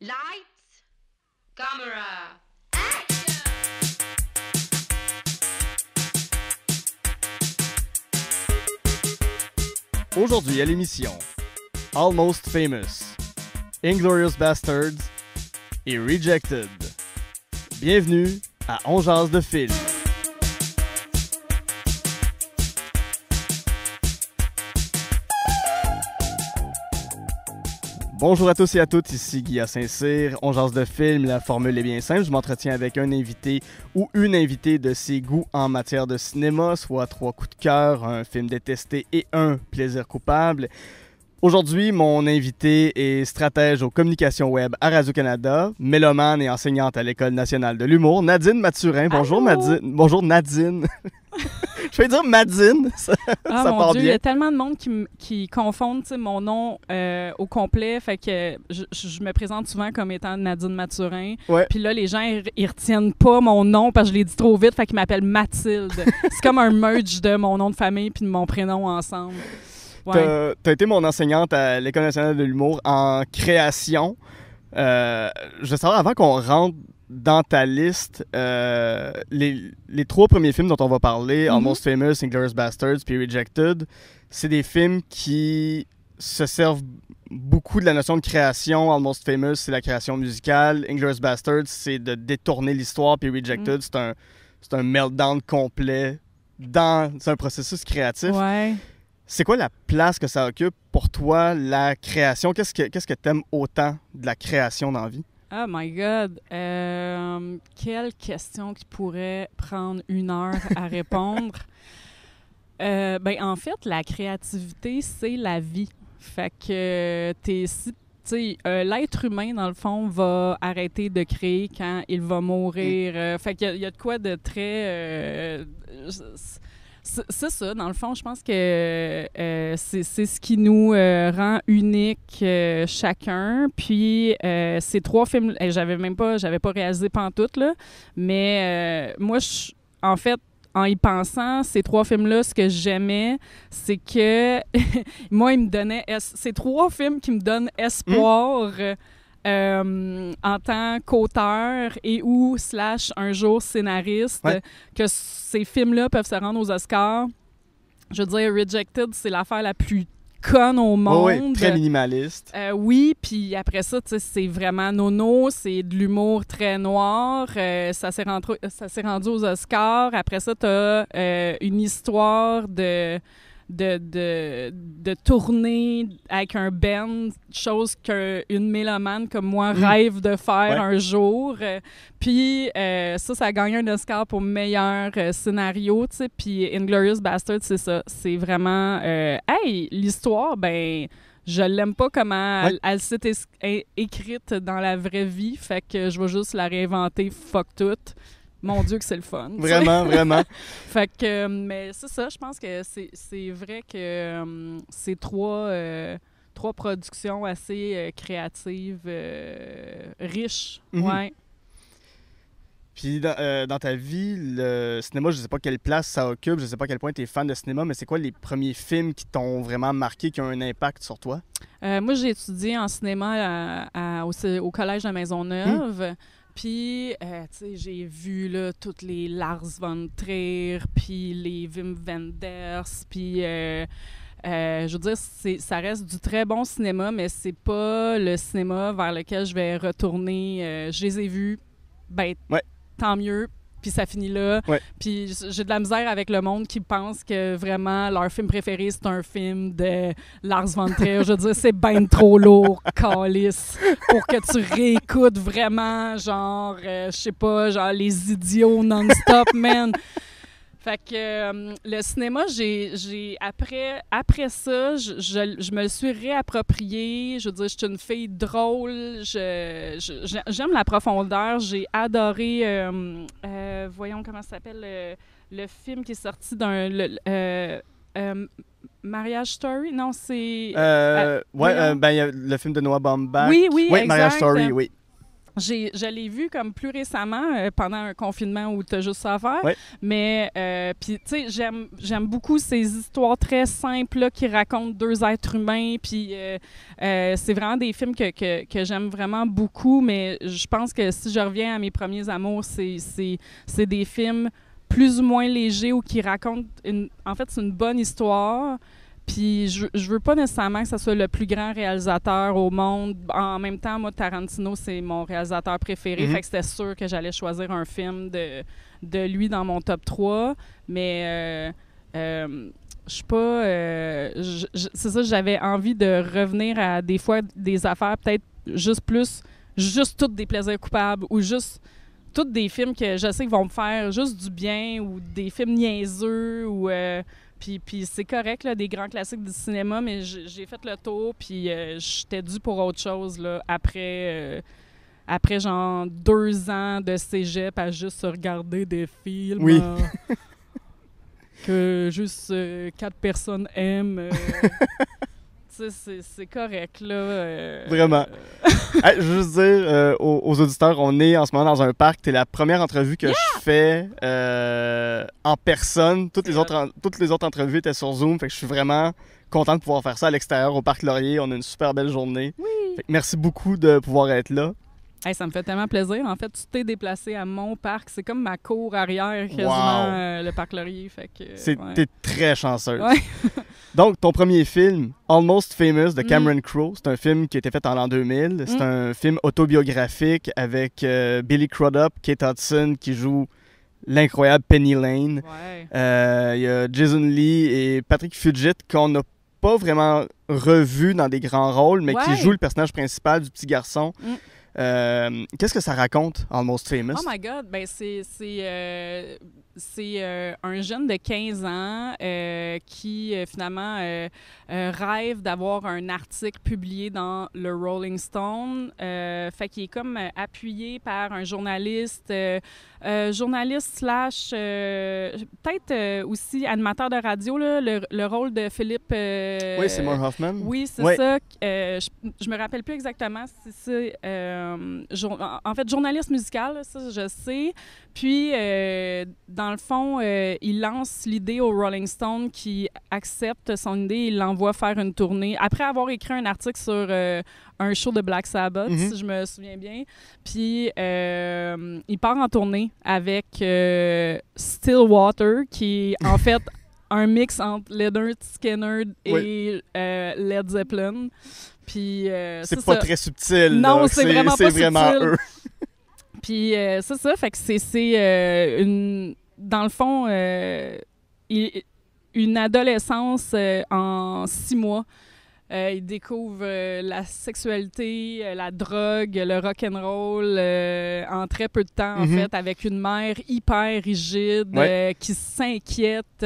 Lights, camera. Aujourd'hui à l'émission, Almost Famous, Inglourious Basterds et Rejected. Bienvenue à On jase de film. Bonjour à tous et à toutes, ici Guy à Saint-Cyr. On jase de film, la formule est bien simple. Je m'entretiens avec un invité ou une invitée de ses goûts en matière de cinéma, soit 3 coups de cœur, un film détesté et un plaisir coupable. Aujourd'hui, mon invité est stratège aux communications web à Radio-Canada, mélomane et enseignante à l'École nationale de l'humour, Nadine Mathurin. Bonjour Nadine. Bonjour Nadine. Je vais dire Madine, ça mon part Dieu, bien. il y a tellement de monde qui confondent mon nom au complet, fait que je me présente souvent comme étant Nadine Mathurin. Ouais. Puis là, les gens, ils retiennent pas mon nom parce que je l'ai dit trop vite, fait qu'ils m'appellent Mathilde. C'est comme un merge de mon nom de famille puis de mon prénom ensemble. Ouais. T'as été mon enseignante à l'École nationale de l'humour en création. Je veux savoir, avant qu'on rentre dans ta liste, les 3 premiers films dont on va parler, Almost Famous, Inglourious Basterds puis Rejected, c'est des films qui se servent beaucoup de la notion de création. Almost Famous, c'est la création musicale. Inglourious Basterds, c'est de détourner l'histoire. Puis Rejected, c'est un meltdown complet dans un processus créatif. Ouais. C'est quoi la place que ça occupe pour toi, la création? Qu'est-ce que t'aimes autant de la création dans la vie? Oh my God! Quelle question qui pourrait prendre 1 heure à répondre? En fait, la créativité, c'est la vie. Fait que l'être humain, dans le fond, va arrêter de créer quand il va mourir. Fait qu'il y a de quoi de très... c'est ça, dans le fond, je pense que c'est ce qui nous rend uniques chacun. Puis ces 3 films, j'avais pas réalisé pantoute, là, mais moi, en fait, en y pensant, ces 3 films-là, ce que j'aimais, c'est que moi, ils me donnaient... Ces 3 films qui me donnent espoir... en tant qu'auteur et ou / un jour scénariste, que ces films-là peuvent se rendre aux Oscars. Je veux dire, Rejected, c'est l'affaire la plus conne au monde. Oui, très minimaliste. Oui, puis après ça, c'est vraiment nono, c'est de l'humour très noir. Ça s'est rendu aux Oscars. Après ça, t'as une histoire de tourner avec un band, chose qu'une mélomane comme moi rêve de faire un jour. Puis ça a gagné un Oscar pour meilleur scénario, tu sais. Puis Inglourious Basterds, c'est ça. C'est vraiment... l'histoire, je l'aime pas comment elle s'est écrite dans la vraie vie, fait que je vais juste la réinventer, fuck tout. Mon Dieu que c'est le fun. Vraiment, vraiment. Fait que, mais c'est ça, je pense que c'est vrai que c'est 3 productions assez créatives, riches. Ouais. Puis dans ta vie, le cinéma, je sais pas quelle place ça occupe, je sais pas à quel point tu es fan de cinéma, mais c'est quoi les premiers films qui t'ont vraiment marqué, qui ont un impact sur toi? Moi, j'ai étudié en cinéma au Collège de Maisonneuve. Puis, tu sais, j'ai vu là, toutes les Lars von Trier, puis les Wim Wenders, puis, je veux dire, ça reste du très bon cinéma, mais c'est pas le cinéma vers lequel je vais retourner. Je les ai vus, tant mieux, puis ça finit là. Puis j'ai de la misère avec le monde qui pense que vraiment leur film préféré, c'est un film de Lars von Trier. Je veux dire, c'est ben trop lourd, câlisse, pour que tu réécoutes vraiment, genre, je sais pas, genre Les Idiots non-stop, man. Fait que le cinéma, j'ai après ça, je me le suis réapproprié. Je veux dire, je suis une fille drôle. J'aime la profondeur. J'ai adoré, voyons comment ça s'appelle, le film qui est sorti Marriage Story? Non, c'est... il y a le film de Noah Baumbach. Oui, exact. Marriage Story, oui. Je l'ai vu comme plus récemment, pendant un confinement où tu as juste ça à faire. Ouais. Mais, puis, tu sais, j'aime beaucoup ces histoires très simples là, qui racontent deux êtres humains. Puis, c'est vraiment des films que j'aime vraiment beaucoup. Mais je pense que si je reviens à mes premiers amours, c'est des films plus ou moins légers ou qui racontent... En fait, c'est une bonne histoire. Puis je veux pas nécessairement que ce soit le plus grand réalisateur au monde. En même temps, moi, Tarantino, c'est mon réalisateur préféré. Fait que c'était sûr que j'allais choisir un film de lui dans mon top 3. Mais je suis pas... c'est ça, j'avais envie de revenir à des fois des affaires peut-être juste toutes des plaisirs coupables ou juste toutes des films que je sais qu'ils vont me faire juste du bien ou des films niaiseux ou... Puis c'est correct, là, des grands classiques du cinéma, mais j'ai fait le tour, puis j'étais due pour autre chose, là, après genre 2 ans de cégep à juste regarder des films Oui. que juste 4 personnes aiment. Tu sais, c'est correct, là. Vraiment. Hey, je veux juste dire aux auditeurs, on est en ce moment dans un parc. T'es la première entrevue que je fais en personne. Toutes les autres entrevues étaient sur Zoom. Fait que je suis vraiment content de pouvoir faire ça à l'extérieur au Parc Laurier. On a une super belle journée. Oui. Fait que merci beaucoup de pouvoir être là. Hey, ça me fait tellement plaisir. En fait, tu t'es déplacé à mon parc. C'est comme ma cour arrière, quasiment, le Parc Laurier. Fait que, T'es très chanceuse. Ouais. Donc, ton premier film, Almost Famous, de Cameron Crowe, c'est un film qui a été fait en l'an 2000. C'est un film autobiographique avec Billy Crudup, Kate Hudson qui joue l'incroyable Penny Lane. Ouais. Il y a Jason Lee et Patrick Fugit qu'on n'a pas vraiment revu dans des grands rôles, mais qui jouent le personnage principal du petit garçon. Qu'est-ce que ça raconte, Almost Famous? Oh my God! Ben, c'est un jeune de 15 ans qui, finalement, rêve d'avoir un article publié dans le Rolling Stone. Fait qu'il est comme appuyé par un journaliste slash peut-être aussi animateur de radio, là, le rôle de Philippe... oui, Seymour Hoffman. Oui, c'est ça. Je me rappelle plus exactement si c'est... en fait, journaliste musical, ça, je sais. Puis, dans le fond, il lance l'idée au Rolling Stone qui accepte son idée. Il l'envoie faire une tournée. Après avoir écrit un article sur un show de Black Sabbath, si je me souviens bien. Puis, il part en tournée avec Stillwater, qui est en fait un mix entre Leonard Skinner et Led Zeppelin. Puis, c'est pas très subtil. Non, là. c'est vraiment pas vraiment subtil. eux. Puis c'est ça, fait que c'est dans le fond, une adolescence en 6 mois. Il découvre la sexualité, la drogue, le rock'n'roll en très peu de temps, en fait, avec une mère hyper rigide qui s'inquiète.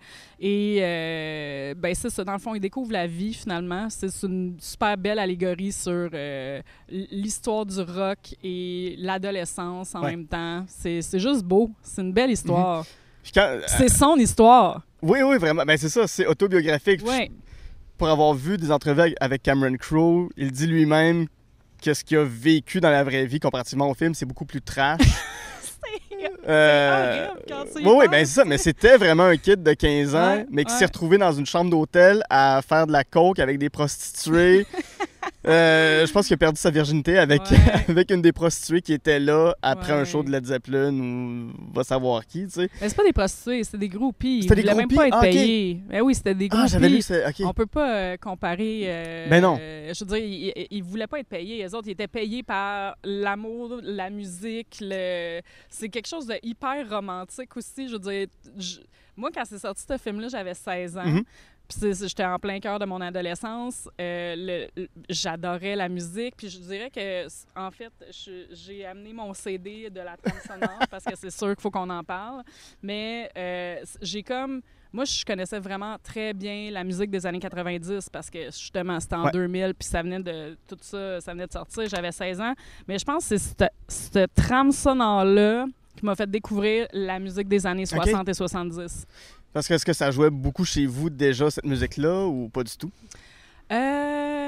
Ben c'est ça, dans le fond, il découvre la vie, finalement. C'est une super belle allégorie sur l'histoire du rock et l'adolescence en même temps. C'est juste beau. C'est une belle histoire. C'est son histoire. Oui, vraiment. Ben c'est ça, c'est autobiographique. Oui. Pour avoir vu des entrevues avec Cameron Crowe, il dit lui-même que ce qu'il a vécu dans la vraie vie comparativement au film, c'est beaucoup plus trash. C'est horrible quand tu y penses. Oui, ben c'est ça, mais c'était vraiment un kid de 15 ans, mais qui s'est retrouvé dans une chambre d'hôtel à faire de la coke avec des prostituées. Je pense qu'il a perdu sa virginité avec une des prostituées qui était là après un show de Led Zeppelin ou va savoir qui, tu sais. Mais c'est pas des prostituées, c'est des groupies. C'était des voulaient groupies? même pas être Ok. payés. Ben oui, c'était des groupies. J'avais lu ça, ok. On peut pas comparer... Ben non. Je veux dire, ils voulaient pas être payés. Les autres, ils étaient payés par l'amour, la musique. C'est quelque chose de hyper romantique aussi. Je veux dire, moi, quand c'est sorti ce film-là, j'avais 16 ans. Puis j'étais en plein cœur de mon adolescence. J'adorais la musique. Puis je dirais que, en fait, j'ai amené mon CD de la trame sonore parce que c'est sûr qu'il faut qu'on en parle. Mais j'ai comme... Moi, je connaissais vraiment très bien la musique des années 90 parce que, justement, c'était en 2000 puis ça venait de... Tout ça, ça venait de sortir. J'avais 16 ans. Mais je pense que c'est cette trame sonore-là qui m'a fait découvrir la musique des années 60 et 70. Parce que est-ce que ça jouait beaucoup chez vous déjà, cette musique-là, ou pas du tout?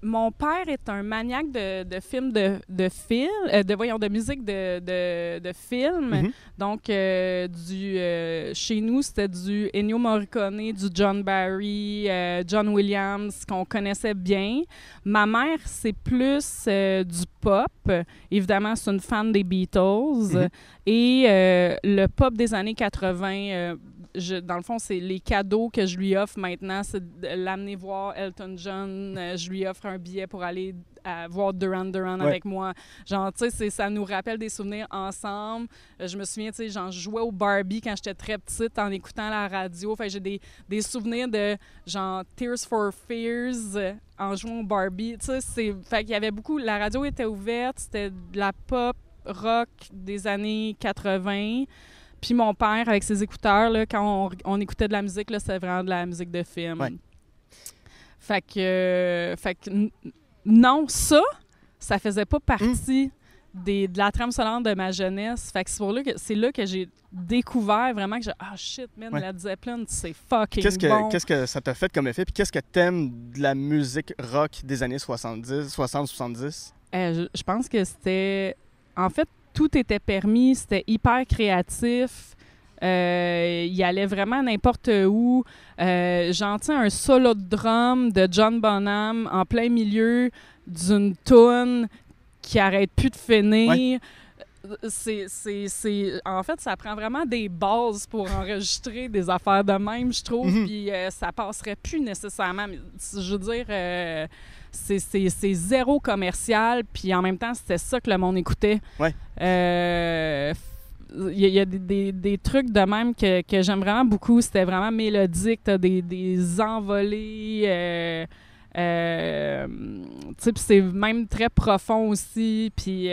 mon père est un maniaque de films de musique de films. Mhm. Donc, chez nous, c'était du Ennio Morricone, du John Barry, John Williams, qu'on connaissait bien. Ma mère, c'est plus du pop. Évidemment, c'est une fan des Beatles. Mhm. Et le pop des années 80, dans le fond, c'est les cadeaux que je lui offre maintenant, c'est de l'amener voir Elton John. Je lui offre un billet pour aller voir Duran Duran avec moi. Genre, tu sais, ça nous rappelle des souvenirs ensemble. Je me souviens, tu sais, genre, je jouais au Barbie quand j'étais très petite en écoutant la radio. Fait que j'ai des souvenirs de, genre, Tears for Fears en jouant au Barbie. Tu sais, fait qu'il y avait beaucoup... La radio était ouverte, c'était de la pop, rock des années 80. Puis mon père, avec ses écouteurs, là, quand on écoutait de la musique, là, c'était vraiment de la musique de film. Ouais. Fait que non, ça faisait pas partie de la trame sonore de ma jeunesse. Fait que c'est là que j'ai découvert vraiment que shit, man, Led Zeppelin, c'est fucking bon. Qu'est-ce que ça t'a fait comme effet? Puis qu'est-ce que t'aimes de la musique rock des années 60-70? Je pense que c'était... En fait, tout était permis, c'était hyper créatif. Il allait vraiment n'importe où. J'entends un solo de drum de John Bonham en plein milieu d'une toune qui arrête plus de finir. Ouais. En fait, ça prend vraiment des bases pour enregistrer des affaires de même, je trouve. Puis ça passerait plus nécessairement. Je veux dire... C'est zéro commercial, puis en même temps, c'était ça que le monde écoutait. Ouais. Il y a des trucs de même que j'aime vraiment beaucoup. C'était vraiment mélodique, t'as des envolées. Tu sais, puis c'est même très profond aussi. Puis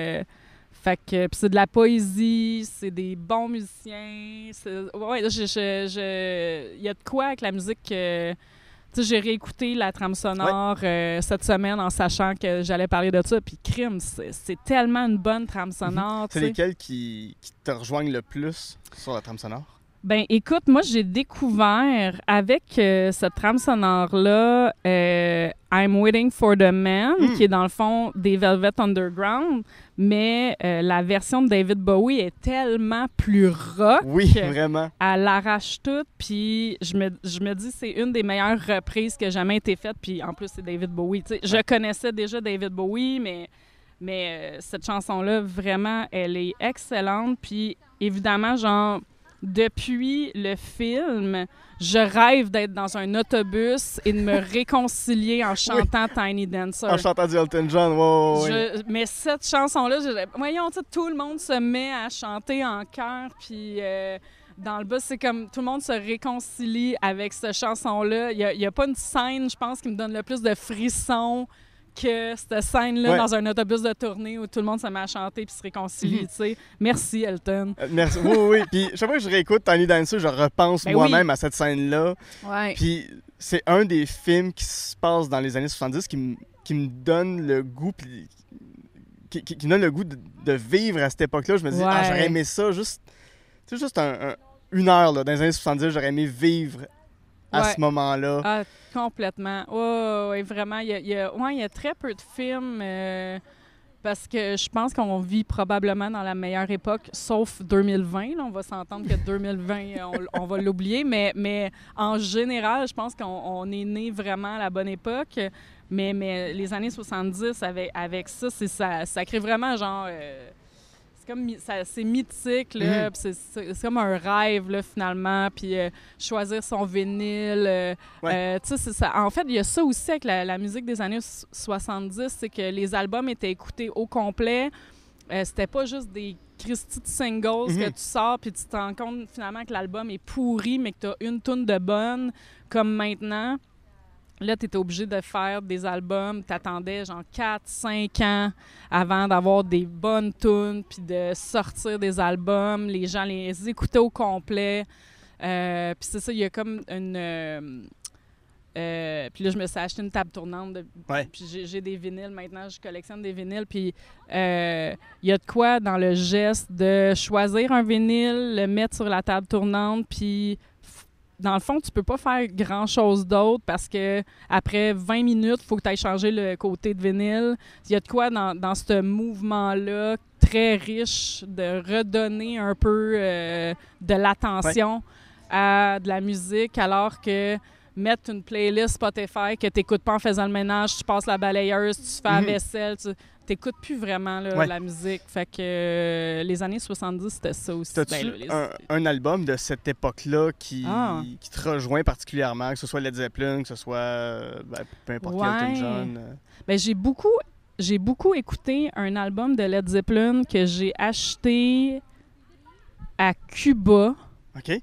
c'est de la poésie, c'est des bons musiciens. Ouais, il y a de quoi avec la musique... Tu sais, j'ai réécouté la trame sonore cette semaine en sachant que j'allais parler de ça. Puis crime, c'est tellement une bonne trame sonore. C'est lesquels qui te rejoignent le plus sur la trame sonore? Ben écoute, moi j'ai découvert avec cette trame sonore-là I'm Waiting for the Man, qui est dans le fond des Velvet Underground, mais la version de David Bowie est tellement plus rock. Oui, vraiment. Elle l'arrache toute, puis je me dis c'est une des meilleures reprises qui a jamais été faite, puis en plus c'est David Bowie. Tu sais, je connaissais déjà David Bowie, mais cette chanson-là, vraiment, elle est excellente, puis évidemment, genre... Depuis le film, je rêve d'être dans un autobus et de me réconcilier en chantant Tiny Dancer. En chantant du Elton John, mais cette chanson-là, voyons, tout le monde se met à chanter en chœur, puis dans le bus, c'est comme tout le monde se réconcilie avec cette chanson-là. Il y a pas une scène, je pense, qui me donne le plus de frissons que cette scène-là dans un autobus de tournée où tout le monde se met à chanter puis se réconcilie, tu sais. Merci, Elton. Merci. Oui. Puis chaque fois que je réécoute Tiny Dancer, je repense moi-même à cette scène-là. Ouais. Puis c'est un des films qui se passe dans les années 70 qui me donne le goût, qui me donne le goût de vivre à cette époque-là. Je me dis, j'aurais aimé ça juste une heure là, dans les années 70, j'aurais aimé vivre à ce moment-là. Ah, complètement. Oui, vraiment. Il y a très peu de films parce que je pense qu'on vit probablement dans la meilleure époque, sauf 2020. Là, on va s'entendre que 2020, on va l'oublier. Mais en général, je pense qu'on est né vraiment à la bonne époque. Mais les années 70, avec ça, ça crée vraiment genre... c'est mythique, là, c'est comme un rêve, là, finalement, puis choisir son vinyle. Tu sais, en fait, il y a ça aussi avec la musique des années 70, c'est que les albums étaient écoutés au complet. C'était pas juste des Christy de singles que tu sors, puis tu te rends compte, finalement, que l'album est pourri, mais que tu as une toune de bonne, comme maintenant. Là, tu étais obligé de faire des albums. Tu attendais genre 4-5 ans avant d'avoir des bonnes tunes puis de sortir des albums. Les gens les écoutaient au complet. Puis c'est ça, il y a comme une... puis là, je me suis acheté une table tournante. Puis j'ai des vinyles maintenant. Je collectionne des vinyles. Puis il y a de quoi dans le geste de choisir un vinyle, le mettre sur la table tournante, puis dans le fond, tu peux pas faire grand-chose d'autre parce que après 20 minutes, il faut que tu ailles changer le côté de vinyle. Il y a de quoi dans ce mouvement-là très riche de redonner un peu de l'attention à de la musique, alors que mettre une playlist Spotify que tu n'écoutes pas en faisant le ménage, tu passes la balayeuse, tu fais la vaisselle, tu n'écoutes plus vraiment là, la musique. Fait que les années 70, c'était ça aussi. T'as-tu un album de cette époque-là qui te rejoint particulièrement, que ce soit Led Zeppelin, que ce soit peu importe Elton John? Ben, j'ai beaucoup écouté un album de Led Zeppelin que j'ai acheté à Cuba. OK.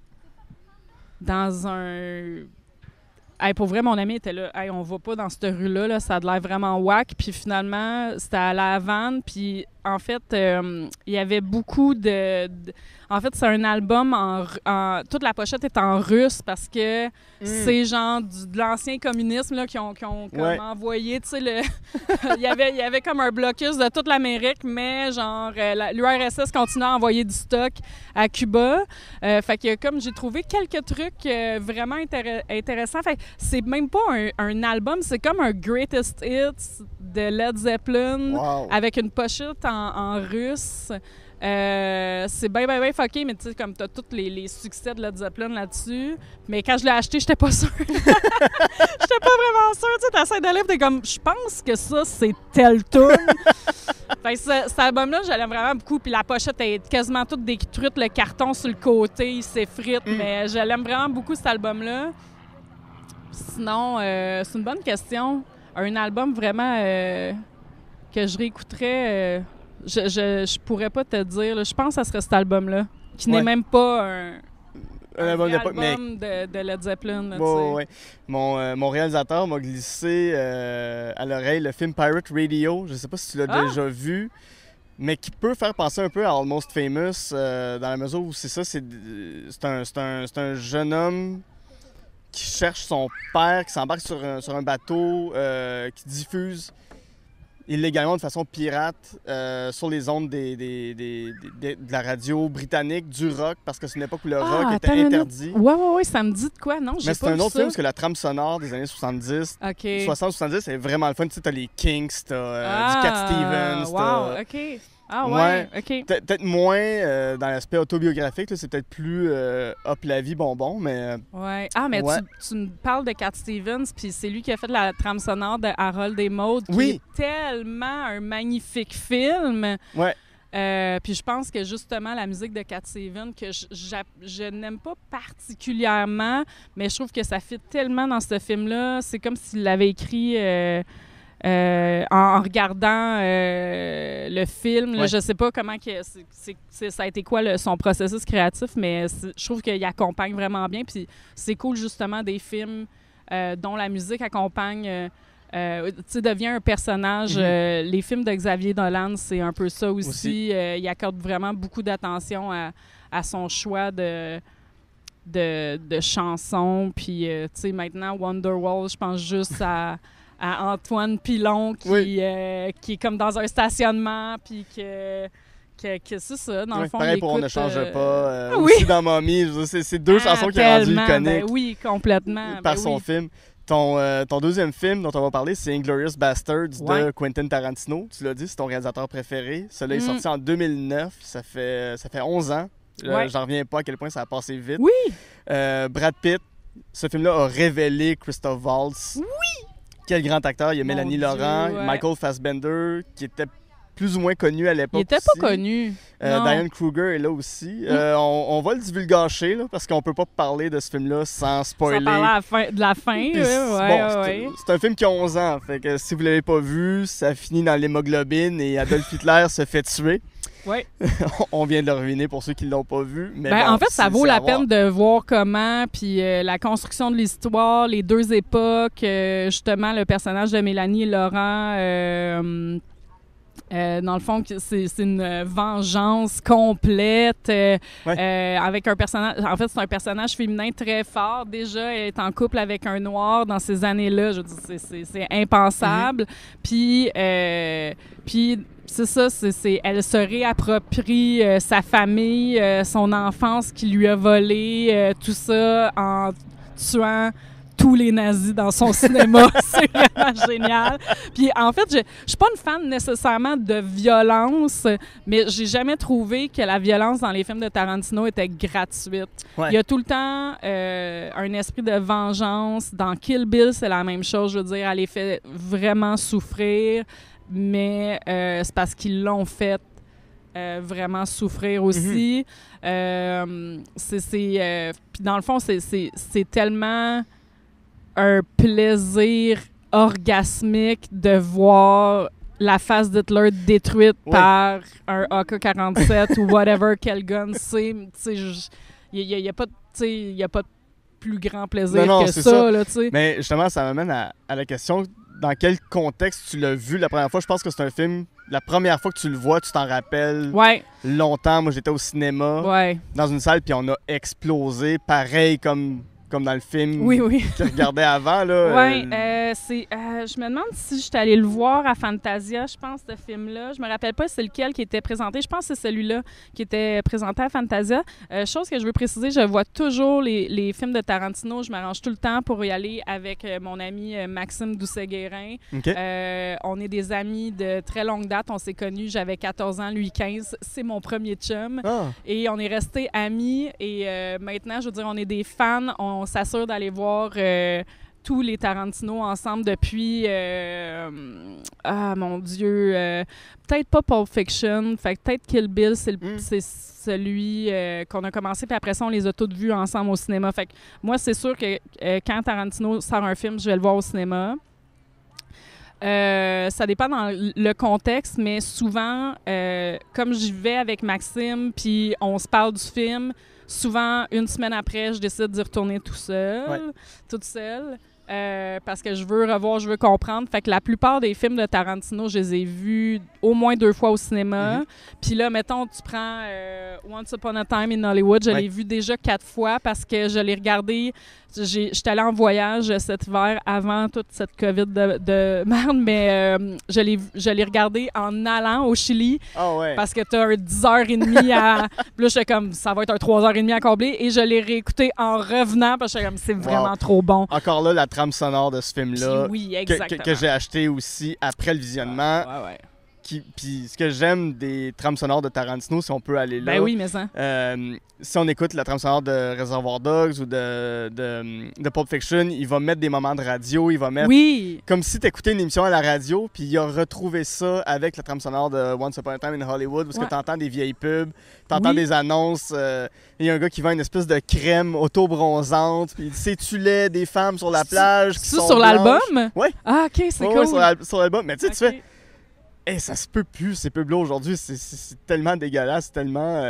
Dans un... Hey, pour vrai, mon ami était là. Hey, on va pas dans cette rue-là, là, ça a l'air vraiment whack. Puis finalement, c'était à La Havane. Puis en fait, il y avait beaucoup de... En fait, c'est un album toute la pochette est en russe parce que c'est genre de l'ancien communisme là, qui ont comme envoyé, tu sais, il y avait comme un blocus de toute l'Amérique, mais genre l'URSS continue à envoyer du stock à Cuba. Fait que comme j'ai trouvé quelques trucs vraiment intéressants. Fait que c'est même pas un album, c'est comme un greatest hits de Led Zeppelin avec une pochette en russe. C'est bien fucké, mais tu sais, comme t'as tous les succès de Led Zeppelin là-dessus. Mais quand je l'ai acheté, j'étais pas sûre. J'étais pas vraiment sûre. Tu sais, t'essaies de lire, t'es comme, je pense que ça, c'est tel tune. Fait que cet album-là, je l'aime vraiment beaucoup. Puis la pochette est quasiment toute détruite. Le carton sur le côté, il s'effrite. Mais je l'aime vraiment beaucoup, cet album-là. Sinon, c'est une bonne question. Un album vraiment que je réécouterais... Je pourrais pas te dire. Là. Je pense que ça serait cet album-là, qui n'est même pas un album de Led Zeppelin. Là, Mon réalisateur m'a glissé à l'oreille le film Pirate Radio. Je sais pas si tu l'as déjà vu, mais qui peut faire penser un peu à Almost Famous, dans la mesure où c'est ça, c'est un jeune homme qui cherche son père, qui s'embarque sur un bateau, qui diffuse illégalement de façon pirate sur les ondes de la radio britannique, du rock, parce que c'est une époque où le rock était interdit. Oui, ça me dit de quoi? Non, j'ai pas vu ça. Mais c'est un autre film, parce que la trame sonore des années 70, 60-70, est vraiment le fun. Tu sais, t'as les Kinks, t'as du Cat Stevens. Wow, OK. Ah ouais, OK. Peut-être moins dans l'aspect autobiographique, là, c'est peut-être plus hop la vie bonbon, mais... Ouais. Ah, mais tu me parles de Cat Stevens, puis c'est lui qui a fait la trame sonore de Harold et Maude, qui est tellement un magnifique film. Ouais. Puis je pense que justement la musique de Cat Stevens, que je n'aime pas particulièrement, mais je trouve que ça fit tellement dans ce film-là. C'est comme s'il l'avait écrit... en regardant le film, là, je sais pas comment ça a été quoi son processus créatif, mais je trouve qu'il accompagne vraiment bien. Puis c'est cool justement des films dont la musique accompagne, devient un personnage. Les films de Xavier Dolan, c'est un peu ça aussi. Il accorde vraiment beaucoup d'attention à son choix de chansons. Puis maintenant, Wonderwall, je pense juste à Antoine Pilon qui est comme dans un stationnement, puis que c'est ça, dans le fond. Pareil pour On ne change pas, aussi dans Mommy. C'est deux chansons qui ont rendu iconiques. Oui, complètement. Par son film. Ton deuxième film dont on va parler, c'est Inglourious Basterds de Quentin Tarantino. Tu l'as dit, c'est ton réalisateur préféré. Celui-là est sorti en 2009. Ça fait 11 ans. J'en reviens pas à quel point ça a passé vite. Oui! Brad Pitt, ce film-là a révélé Christoph Waltz. Oui! Quel grand acteur. Il y a Mélanie Laurent, Michael Fassbender, qui était plus ou moins connu à l'époque. Il était pas connu. Diane Kruger est là aussi. On va le divulgacher, là, parce qu'on peut pas parler de ce film-là sans spoiler. Sans parler de la fin. C'est un film qui a 11 ans. Fait que si vous l'avez pas vu, ça finit dans l'hémoglobine et Adolf Hitler se fait tuer. Oui. On vient de le ruiner pour ceux qui ne l'ont pas vu. Mais en fait, ça vaut la peine de voir comment, puis la construction de l'histoire, les deux époques, justement, le personnage de Mélanie Laurent, dans le fond, c'est une vengeance complète avec un personnage. En fait, c'est un personnage féminin très fort. Déjà, elle est en couple avec un noir dans ces années-là. Je veux dire, c'est impensable. Puis c'est ça, elle se réapproprie sa famille, son enfance qui lui a volé, tout ça en tuant tous les nazis dans son cinéma. C'est vraiment génial. Puis en fait, je suis pas une fan nécessairement de violence, mais j'ai jamais trouvé que la violence dans les films de Tarantino était gratuite. Ouais. Il y a tout le temps un esprit de vengeance. Dans Kill Bill, c'est la même chose. Je veux dire, elle les fait vraiment souffrir, mais c'est parce qu'ils l'ont fait vraiment souffrir aussi. Puis dans le fond, c'est tellement un plaisir orgasmique de voir la face d'Hitler détruite par un AK-47 ou whatever quel gun c'est. Il n'y a pas de plus grand plaisir que ça. Là, mais justement, ça m'amène à la question, dans quel contexte tu l'as vu la première fois? Je pense que c'est un film, la première fois que tu le vois, tu t'en rappelles longtemps. Moi, j'étais au cinéma, dans une salle, puis on a explosé, pareil comme dans le film que je regardais avant. Je me demande si j'étais allée le voir à Fantasia, je pense, ce film-là. Je me rappelle pas c'est lequel qui était présenté. Je pense que c'est celui-là qui était présenté à Fantasia. Chose que je veux préciser, je vois toujours les films de Tarantino. Je m'arrange tout le temps pour y aller avec mon ami Maxime Doucet-Guérin. Okay. On est des amis de très longue date. On s'est connus, j'avais 14 ans, lui 15. C'est mon premier chum. Et on est restés amis. Et maintenant, je veux dire, on est des fans. On s'assure d'aller voir tous les Tarantino ensemble depuis... mon Dieu! Peut-être pas Pulp Fiction, fait que peut-être Kill Bill, c'est celui qu'on a commencé, puis après ça, on les a tous vus ensemble au cinéma. Fait que moi, c'est sûr que quand Tarantino sort un film, je vais le voir au cinéma. Ça dépend dans le contexte, mais souvent, comme j'y vais avec Maxime, puis on se parle du film, souvent, une semaine après, je décide d'y retourner toute seule. Parce que je veux comprendre. Fait que la plupart des films de Tarantino, je les ai vus au moins 2 fois au cinéma. Puis là, mettons, tu prends Once Upon a Time in Hollywood, je l'ai vu déjà 4 fois parce que je l'ai regardé. J'étais allée en voyage cet hiver avant toute cette COVID de merde, mais je l'ai regardé en allant au Chili parce que t'as un 10h30 à... Puis là, j'étais comme, ça va être un 3h30 à combler. Et je l'ai réécouté en revenant parce que j'étais comme, c'est vraiment trop bon. Encore là, la trame sonore de ce film-là que j'ai acheté aussi après le visionnement. Puis ce que j'aime des trames sonores de Tarantino, si on peut aller là... Ben oui, mais ça. Si on écoute la trame sonore de Reservoir Dogs ou de Pulp Fiction, il va mettre des moments de radio, il va mettre... Comme si tu écoutais une émission à la radio, puis il a retrouvé ça avec la trame sonore de Once Upon a Time in Hollywood, parce que tu entends des vieilles pubs, tu entends des annonces. Il y a un gars qui vend une espèce de crème auto-bronzante, puis sais-tu laid des femmes sur la plage qui sont sur blanches. l'album? Oui. Ah, OK, c'est cool. Sur l'album. Mais tu sais, tu fais... Hey, ça se peut plus, ces pubs-là aujourd'hui, c'est tellement dégueulasse, c'est tellement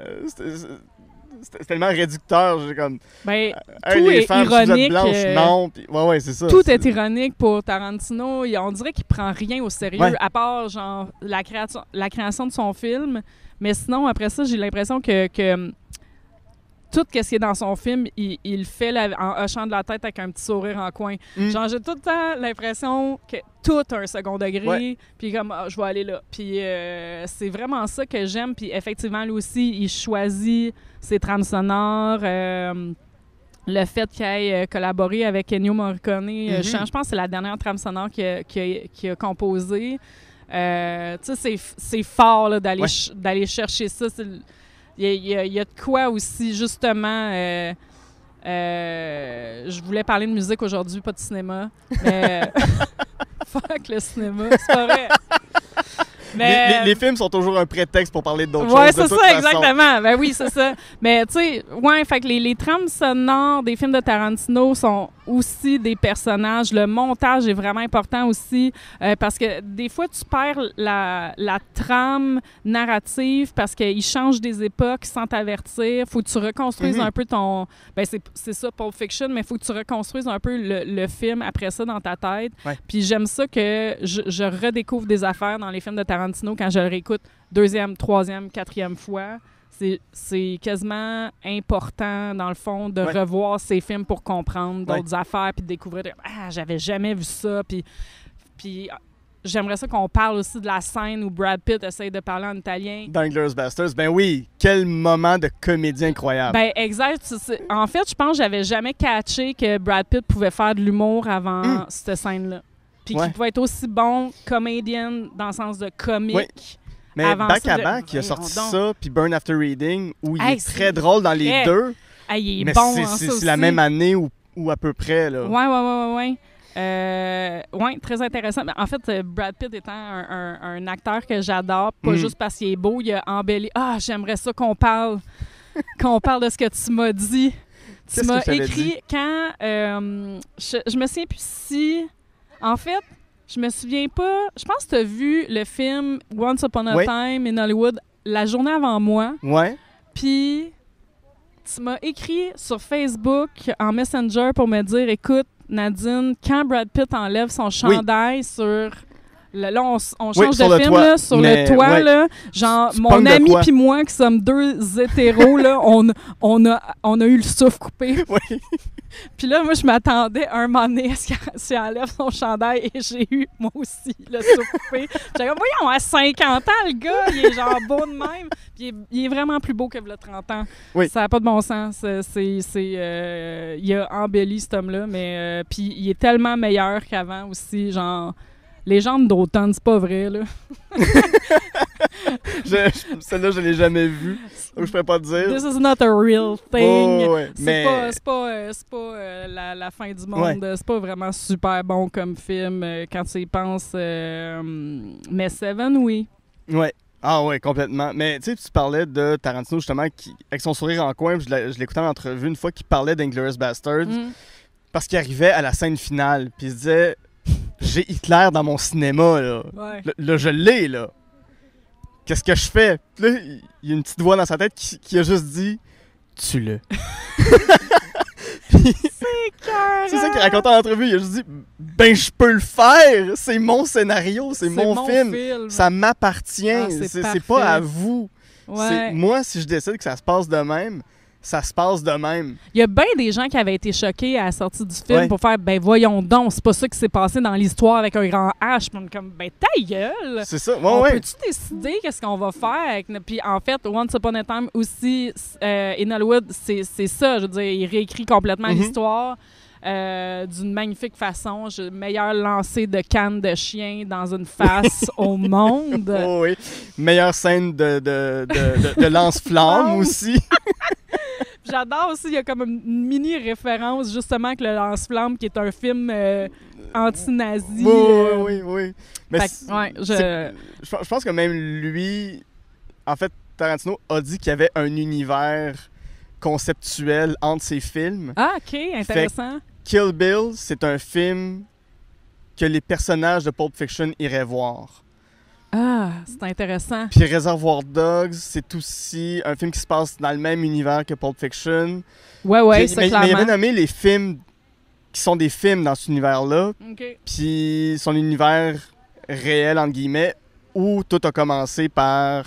réducteur. J'ai comme, tout les est femmes, ironique. Si vous êtes blanches, non. Puis, ouais, c'est ça. Tout est ironique pour Tarantino. On dirait qu'il prend rien au sérieux, à part genre la création de son film. Mais sinon, après ça, j'ai l'impression que tout ce qui est dans son film, il le fait en hochant de la tête avec un petit sourire en coin. Genre, j'ai tout le temps l'impression que tout a un second degré, puis comme, je vais aller là. Puis c'est vraiment ça que j'aime. Puis effectivement, lui aussi, il choisit ses trames sonores. Le fait qu'il ait collaboré avec Ennio Morricone, je pense que c'est la dernière trame sonore qu'il a composée. Tu sais, c'est fort là, d'aller chercher ça. Il y a de quoi aussi, justement... je voulais parler de musique aujourd'hui, pas de cinéma. Mais... fuck le cinéma, c'est pas vrai. Mais, les films sont toujours un prétexte pour parler d'autres choses. Ouais, c'est ça, exactement. Ben oui, c'est ça. Mais tu sais, fait que les trames sonores des films de Tarantino sont aussi des personnages. Le montage est vraiment important aussi parce que des fois, tu perds la trame narrative parce qu'ils changent des époques sans t'avertir. Faut que tu reconstruises un peu ton... Ben c'est ça, Pulp Fiction, mais faut que tu reconstruises un peu le film après ça dans ta tête. Puis j'aime ça que je redécouvre des affaires dans les films de Tarantino quand je le réécoute 2e, 3e, 4e fois. C'est quasiment important, dans le fond, de revoir ces films pour comprendre d'autres affaires puis de découvrir « Ah, j'avais jamais vu ça! » Puis j'aimerais ça qu'on parle aussi de la scène où Brad Pitt essaye de parler en italien. Dans Inglourious Basterds, ben oui, quel moment de comédie incroyable. Ben exact. En fait, je pense que j'avais jamais catché que Brad Pitt pouvait faire de l'humour avant cette scène-là. Puis qu'il pouvait être aussi bon comédien dans le sens de comique. Oui. Mais avant Back ça, à Back, il a sorti donc. ça, puis Burn After Reading, où il Hey, est très drôle dans les vrai. deux. Hey, il est Mais bon en ça c'est aussi. la même année ou à peu près, là. Ouais. Ouais, très intéressant. En fait, Brad Pitt étant un acteur que j'adore, pas juste parce qu'il est beau, il a embelli. Ah, j'aimerais ça qu'on parle de ce que tu m'as dit. Tu Qu'est-ce m'as que je t'avais écrit dit? quand... je me souviens plus si... En fait, je me souviens pas... Je pense que tu as vu le film Once Upon a Oui. Time in Hollywood la journée avant moi. Ouais. Puis, tu m'as écrit sur Facebook en Messenger pour me dire, écoute, Nadine, quand Brad Pitt enlève son chandail sur... Là, on change sur de le film, toit. là, sur Mais, le toit, ouais. là. Genre, Tu mon pognes de ami quoi? puis moi, qui sommes deux hétéros, là, on a eu le souffle coupé. Oui. Puis là, moi, je m'attendais un moment donné à ce qu'il enlève son chandail et j'ai eu, moi aussi, le souffle coupé. J'étais comme, voyons, à 50 ans, le gars, il est genre beau de même. Puis il est vraiment plus beau que le 30 ans. Oui. Ça n'a pas de bon sens. Il a embelli cet homme-là, mais puis il est tellement meilleur qu'avant aussi, genre... Légende d'automne, c'est pas vrai, là. Celle-là, je l'ai jamais vue. Donc, je pourrais pas te dire. This is not a real thing. Ouais. Mais C'est pas la fin du monde. C'est pas vraiment super bon comme film quand tu y penses. Mais Seven, oui. ouais. Ah ouais, complètement. Mais tu sais, tu parlais de Tarantino, justement, qui, avec son sourire en coin, je l'écoutais en entrevue une fois qu'il parlait d'Inglourious Basterds, parce qu'il arrivait à la scène finale, puis il se disait... J'ai Hitler dans mon cinéma, là. Ouais. Là, je l'ai, là. Qu'est-ce que je fais? Puis là, il y a une petite voix dans sa tête qui a juste dit « Tue-le. » C'est ça qu'il racontait en entrevue. Il a juste dit « Ben, je peux le faire! C'est mon scénario, c'est mon film. Ça m'appartient. Ah, c'est parfait. pas à vous. Ouais. Moi, si je décide que ça se passe de même, ça se passe de même. » Il y a bien des gens qui avaient été choqués à la sortie du film Ouais. pour faire « Ben voyons donc, c'est pas ça qui s'est passé dans l'histoire avec un grand H. » Puis on est comme « Ben ta gueule! » C'est ça. On Ouais. peut-tu décider qu'est-ce qu'on va faire avec... Puis en fait, Once Upon a Time aussi, in Hollywood, c'est ça. Je veux dire, il réécrit complètement l'histoire d'une magnifique façon. Meilleur lancer de canne de chien dans une face au monde. Oh oui. Meilleure scène de lance-flamme aussi. J'adore aussi, il y a comme une mini référence justement avec le Lance-Flamme qui est un film anti-nazi. Oui. Mais Fait que, ouais, je pense que même lui, en fait, Tarantino a dit qu'il y avait un univers conceptuel entre ses films. Ah, OK, intéressant. Kill Bill, c'est un film que les personnages de Pulp Fiction iraient voir. Ah, c'est intéressant. Puis Reservoir Dogs, c'est aussi un film qui se passe dans le même univers que Pulp Fiction. Ouais, Puis, c'est mais il clairement. avait nommé les films qui sont des films dans cet univers-là. OK. Puis son univers réel, entre guillemets, où tout a commencé par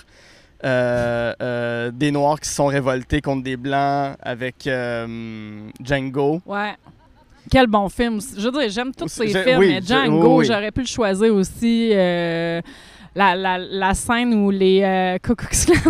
des Noirs qui se sont révoltés contre des Blancs avec Django. Ouais. Quel bon film. Je veux dire, j'aime tous ces films, oui, mais Django, oui. j'aurais pu le choisir aussi. La scène où les Ku Klux Klan,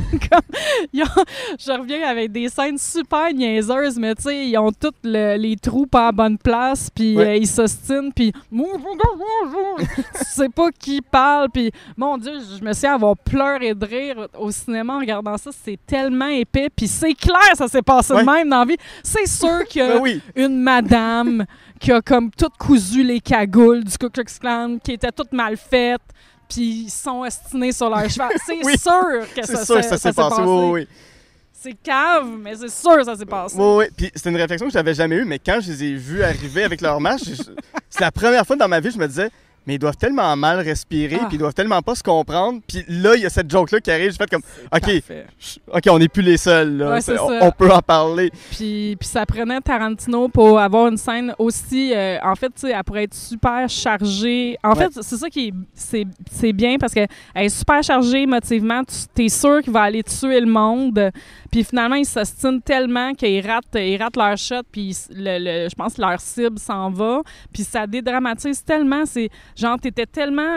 je reviens avec des scènes super niaiseuses, mais tu sais, ils ont tous les trous pas à bonne place, puis ils s'ostinent, puis tu sais pas qui parle, puis mon Dieu, je me suis avoir pleuré de rire au cinéma en regardant ça, c'est tellement épais, puis c'est clair, ça s'est passé de même dans la vie. C'est sûr qu'il y a une madame qui a comme tout cousu les cagoules du Ku Klux Klan, qui était toute mal faite, puis ils sont ostinés sur leur cheval. C'est sûr que ça s'est passé. Oui. C'est cave, mais c'est sûr que ça s'est passé. Oui. Puis c'était une réflexion que je n'avais jamais eue, mais quand je les ai vus arriver avec leur marche, c'est la première fois dans ma vie je me disais, mais ils doivent tellement mal respirer, puis ils doivent tellement pas se comprendre. Puis là, il y a cette joke-là qui arrive, j'ai fait comme, OK, on n'est plus les seuls, là. Ouais, on peut en parler. Puis ça prenait Tarantino pour avoir une scène aussi... en fait, tu sais, elle pourrait être super chargée. En fait, c'est ça qui c'est bien, parce qu'elle est super chargée émotivement. Tu es sûr qu'il va aller tuer le monde. Puis finalement, ils s'ostinent tellement qu'ils ratent leur shot, puis je pense que leur cible s'en va. Puis ça dédramatise tellement. Genre, t'étais tellement...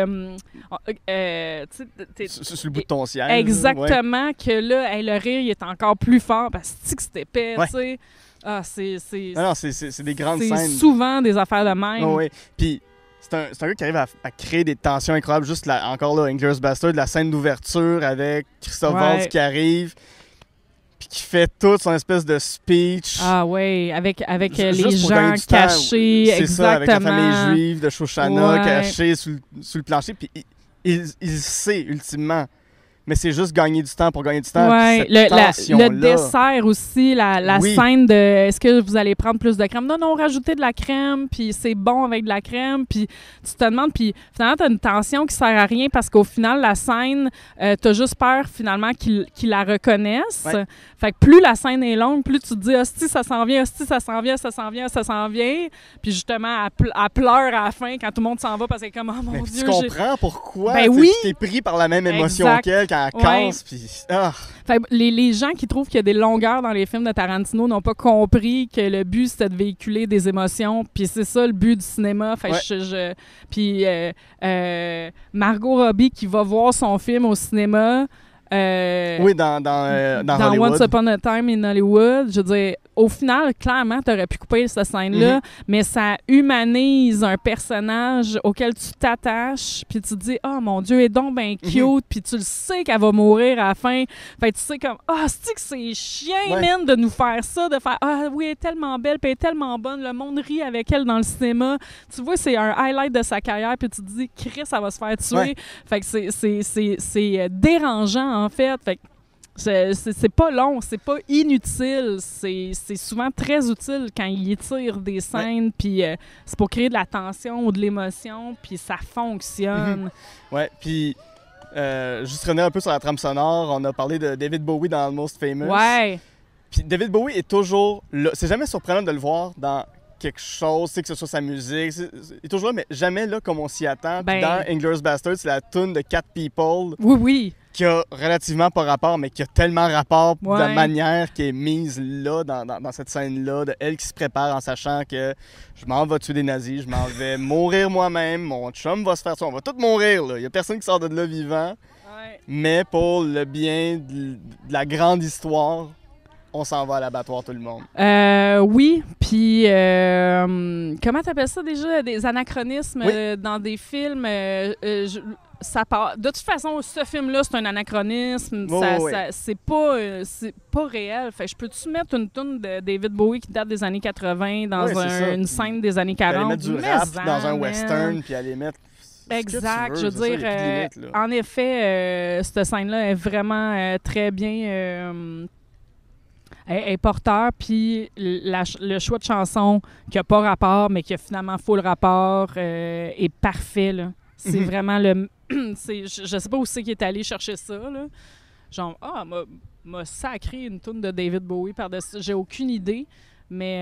Sur le bout de ton siège. Exactement, que là, hey, le rire, il est encore plus fort parce que c'était épais, Ouais. tu sais. Ah, c'est des grandes scènes. C'est souvent des affaires de même. Oui. Puis c'est un gars qui arrive à créer des tensions incroyables. Juste encore là, Inglourious Basterds, la scène d'ouverture avec Christophe Waltz qui arrive puis qui fait toute son espèce de speech. Ah oui, avec les Juste pour gens gagner du temps. cachés, C'est exactement. ça, avec la famille juive de Shoshana Ouais. cachée sous le plancher. Puis il sait ultimement. Mais c'est juste gagner du temps pour gagner du temps. Ouais, le dessert aussi, la scène de est-ce que vous allez prendre plus de crème? Non, rajoutez de la crème, puis c'est bon avec de la crème, puis tu te demandes, puis finalement, t'as une tension qui sert à rien parce qu'au final, la scène, t'as juste peur finalement qu'ils la reconnaissent. Ouais. Fait que plus la scène est longue, plus tu te dis, hostie, ça s'en vient, hostie, ça s'en vient, ça s'en vient, ça s'en vient. Puis justement, elle pleure à la fin quand tout le monde s'en va parce qu'elle est comme, oh mon Dieu. Tu comprends pourquoi Ben oui. tu t'es pris par la même émotion Exact. qu'elle quand elle casse. Puis, Fait que les gens qui trouvent qu'il y a des longueurs dans les films de Tarantino n'ont pas compris que le but, c'était de véhiculer des émotions. Puis c'est ça le but du cinéma. Fait que puis Margot Robbie qui va voir son film au cinéma... oui, dans Hollywood. Once Upon a Time in Hollywood, je veux dire, au final, clairement, t'aurais pu couper cette scène-là, mais ça humanise un personnage auquel tu t'attaches, puis tu te dis, oh mon Dieu, elle est donc bien cute, puis tu le sais qu'elle va mourir à la fin. Fait que tu sais comme, c'est que c'est chiant, man, de nous faire ça, de faire, oui, elle est tellement belle, puis elle est tellement bonne, le monde rit avec elle dans le cinéma. Tu vois, c'est un highlight de sa carrière, puis tu te dis, Chris, ça va se faire tuer. Ouais. Fait que c'est dérangeant, en fait. Fait que c'est pas long, c'est pas inutile, c'est souvent très utile quand il étire des scènes, puis c'est pour créer de la tension ou de l'émotion, puis ça fonctionne. Ouais, puis juste revenir un peu sur la trame sonore, on a parlé de David Bowie dans Almost Famous. Ouais. Puis David Bowie est toujours là. C'est jamais surprenant de le voir dans quelque chose, c'est que ce soit sa musique, il est toujours là, mais jamais là comme on s'y attend. Puis dans Inglourious Basterds, c'est la tune de Cat People. Oui. Qui a relativement pas rapport, mais qui a tellement rapport de la manière qui est mise là, dans cette scène-là, de elle qui se prépare en sachant que je m'en vais tuer des nazis, je m'en vais mourir moi-même, mon chum va se faire ça, on va tous mourir, là. Il y a personne qui sort de là vivant, mais pour le bien de la grande histoire, on s'en va à l'abattoir tout le monde. Oui, puis comment t'appelles ça déjà? Des anachronismes dans des films. Ça part. De toute façon, ce film-là, c'est un anachronisme. C'est pas réel. Fait que je peux-tu mettre une toune de David Bowie qui date des années 80 dans une scène des années 40? Aller mettre du rap dans un western, puis aller mettre... Exact. Je veux dire, en effet, cette scène-là est vraiment très bien... est porteur, puis le choix de chanson qui n'a pas rapport, mais qui a finalement full rapport, est parfait, là. C'est vraiment le... je sais pas où c'est qu'il est allé chercher ça, là. Genre, m'a sacré une toune de David Bowie par-dessus. J'ai aucune idée, mais...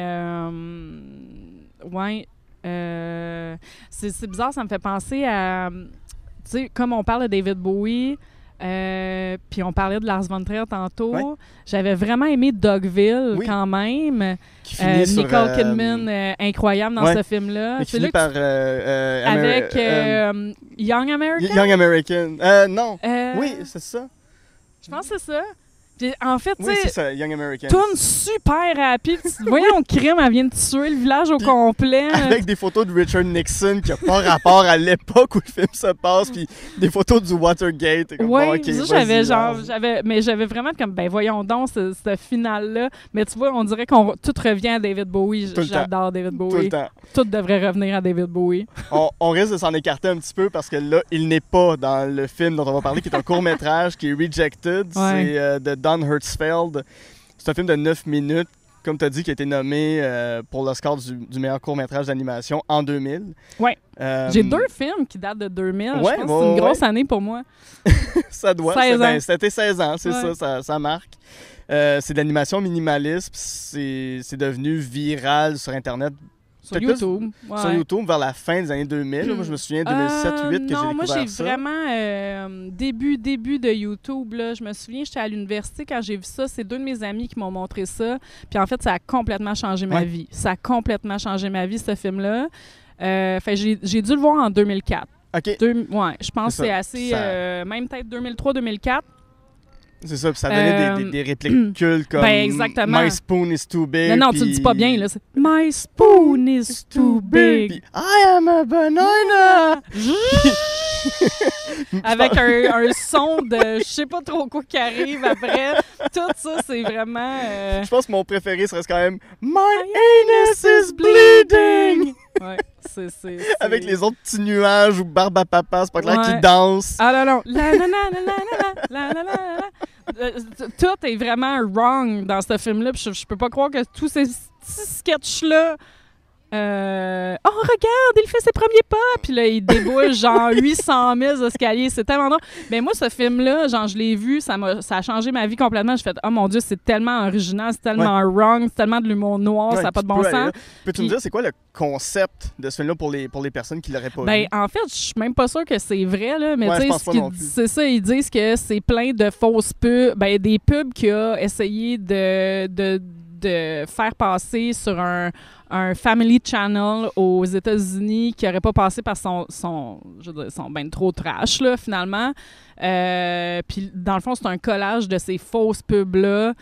c'est bizarre, ça me fait penser à... Tu sais, comme on parle de David Bowie... puis on parlait de Lars von Trier tantôt. J'avais vraiment aimé Dogville quand même. Qui finit sur, Nicole Kidman, incroyable dans ce film-là. Qui finit par... avec Young American? Young American. Non. Oui, c'est ça. Je pense que c'est ça. Puis, en fait, tu sais, c'est ça, Young American. Tourne super rapide. Voyons, le crime, elle vient de tuer le village au complet. Avec des photos de Richard Nixon qui n'a pas rapport à l'époque où le film se passe, puis des photos du Watergate. Oui, j'avais vraiment comme, voyons donc, ce final-là. Mais tu vois, on dirait qu'on tout revient à David Bowie. J'adore David Bowie. Tout le temps. Tout devrait revenir à David Bowie. On risque de s'en écarter un petit peu parce que là, il n'est pas dans le film dont on va parler, qui est un court-métrage qui est Rejected. C'est de Don Hertzfeld. C'est un film de 9 minutes, comme tu as dit, qui a été nommé pour l'Oscar du meilleur court-métrage d'animation en 2000. Oui. J'ai 2 films qui datent de 2000. Je pense que c'est une grosse année pour moi. Ça doit. 16 ans. C'était 16 ans, c'est ça marque. C'est de l'animation minimaliste. C'est devenu viral sur Internet. Sur YouTube. Sur YouTube, vers la fin des années 2000. Moi, je me souviens 2007-2008 que j'ai découvert ça. Non, moi, j'ai vraiment... début de YouTube, là, je me souviens, j'étais à l'université quand j'ai vu ça. C'est 2 de mes amis qui m'ont montré ça. Puis en fait, ça a complètement changé ma vie. Ça a complètement changé ma vie, ce film-là. Fait j'ai dû le voir en 2004. OK. Ouais, je pense que c'est assez... même peut-être 2003-2004. C'est ça, puis ça donnait des répliques cultes comme exactement. My spoon is too big. Non, tu le dis pas bien, là. C'est My spoon is too big. Puis, I am a banana. Avec un son de je sais pas trop quoi qui arrive après. Tout ça, c'est vraiment... Je pense que mon préféré serait quand même My anus is bleeding. Ouais, c'est... Avec les autres petits nuages ou barbe à papa, c'est pas clair, qui dansent. Ah non. Tout est vraiment wrong dans ce film-là. Je peux pas croire que tous ces petits sketchs-là... oh, regarde, il fait ses premiers pas! Puis là, il déboule genre 800 000 escaliers. C'est tellement drôle. Mais moi, ce film-là, genre, je l'ai vu, ça a changé ma vie complètement. J'ai fait, oh mon Dieu, c'est tellement original, c'est tellement wrong, c'est tellement de l'humour noir, ça n'a pas de bon sens. Peux-tu me dire, c'est quoi le concept de ce film-là pour les personnes qui l'auraient pas vu? En fait, je suis même pas sûre que c'est vrai, là, mais tu sais, c'est ça, ils disent que c'est plein de fausses pubs. Des pubs qu'il a essayé de faire passer sur un family channel aux États-Unis qui n'aurait pas passé par son ben trop trash, là, finalement. Puis, dans le fond, c'est un collage de ces fausses pubs-là,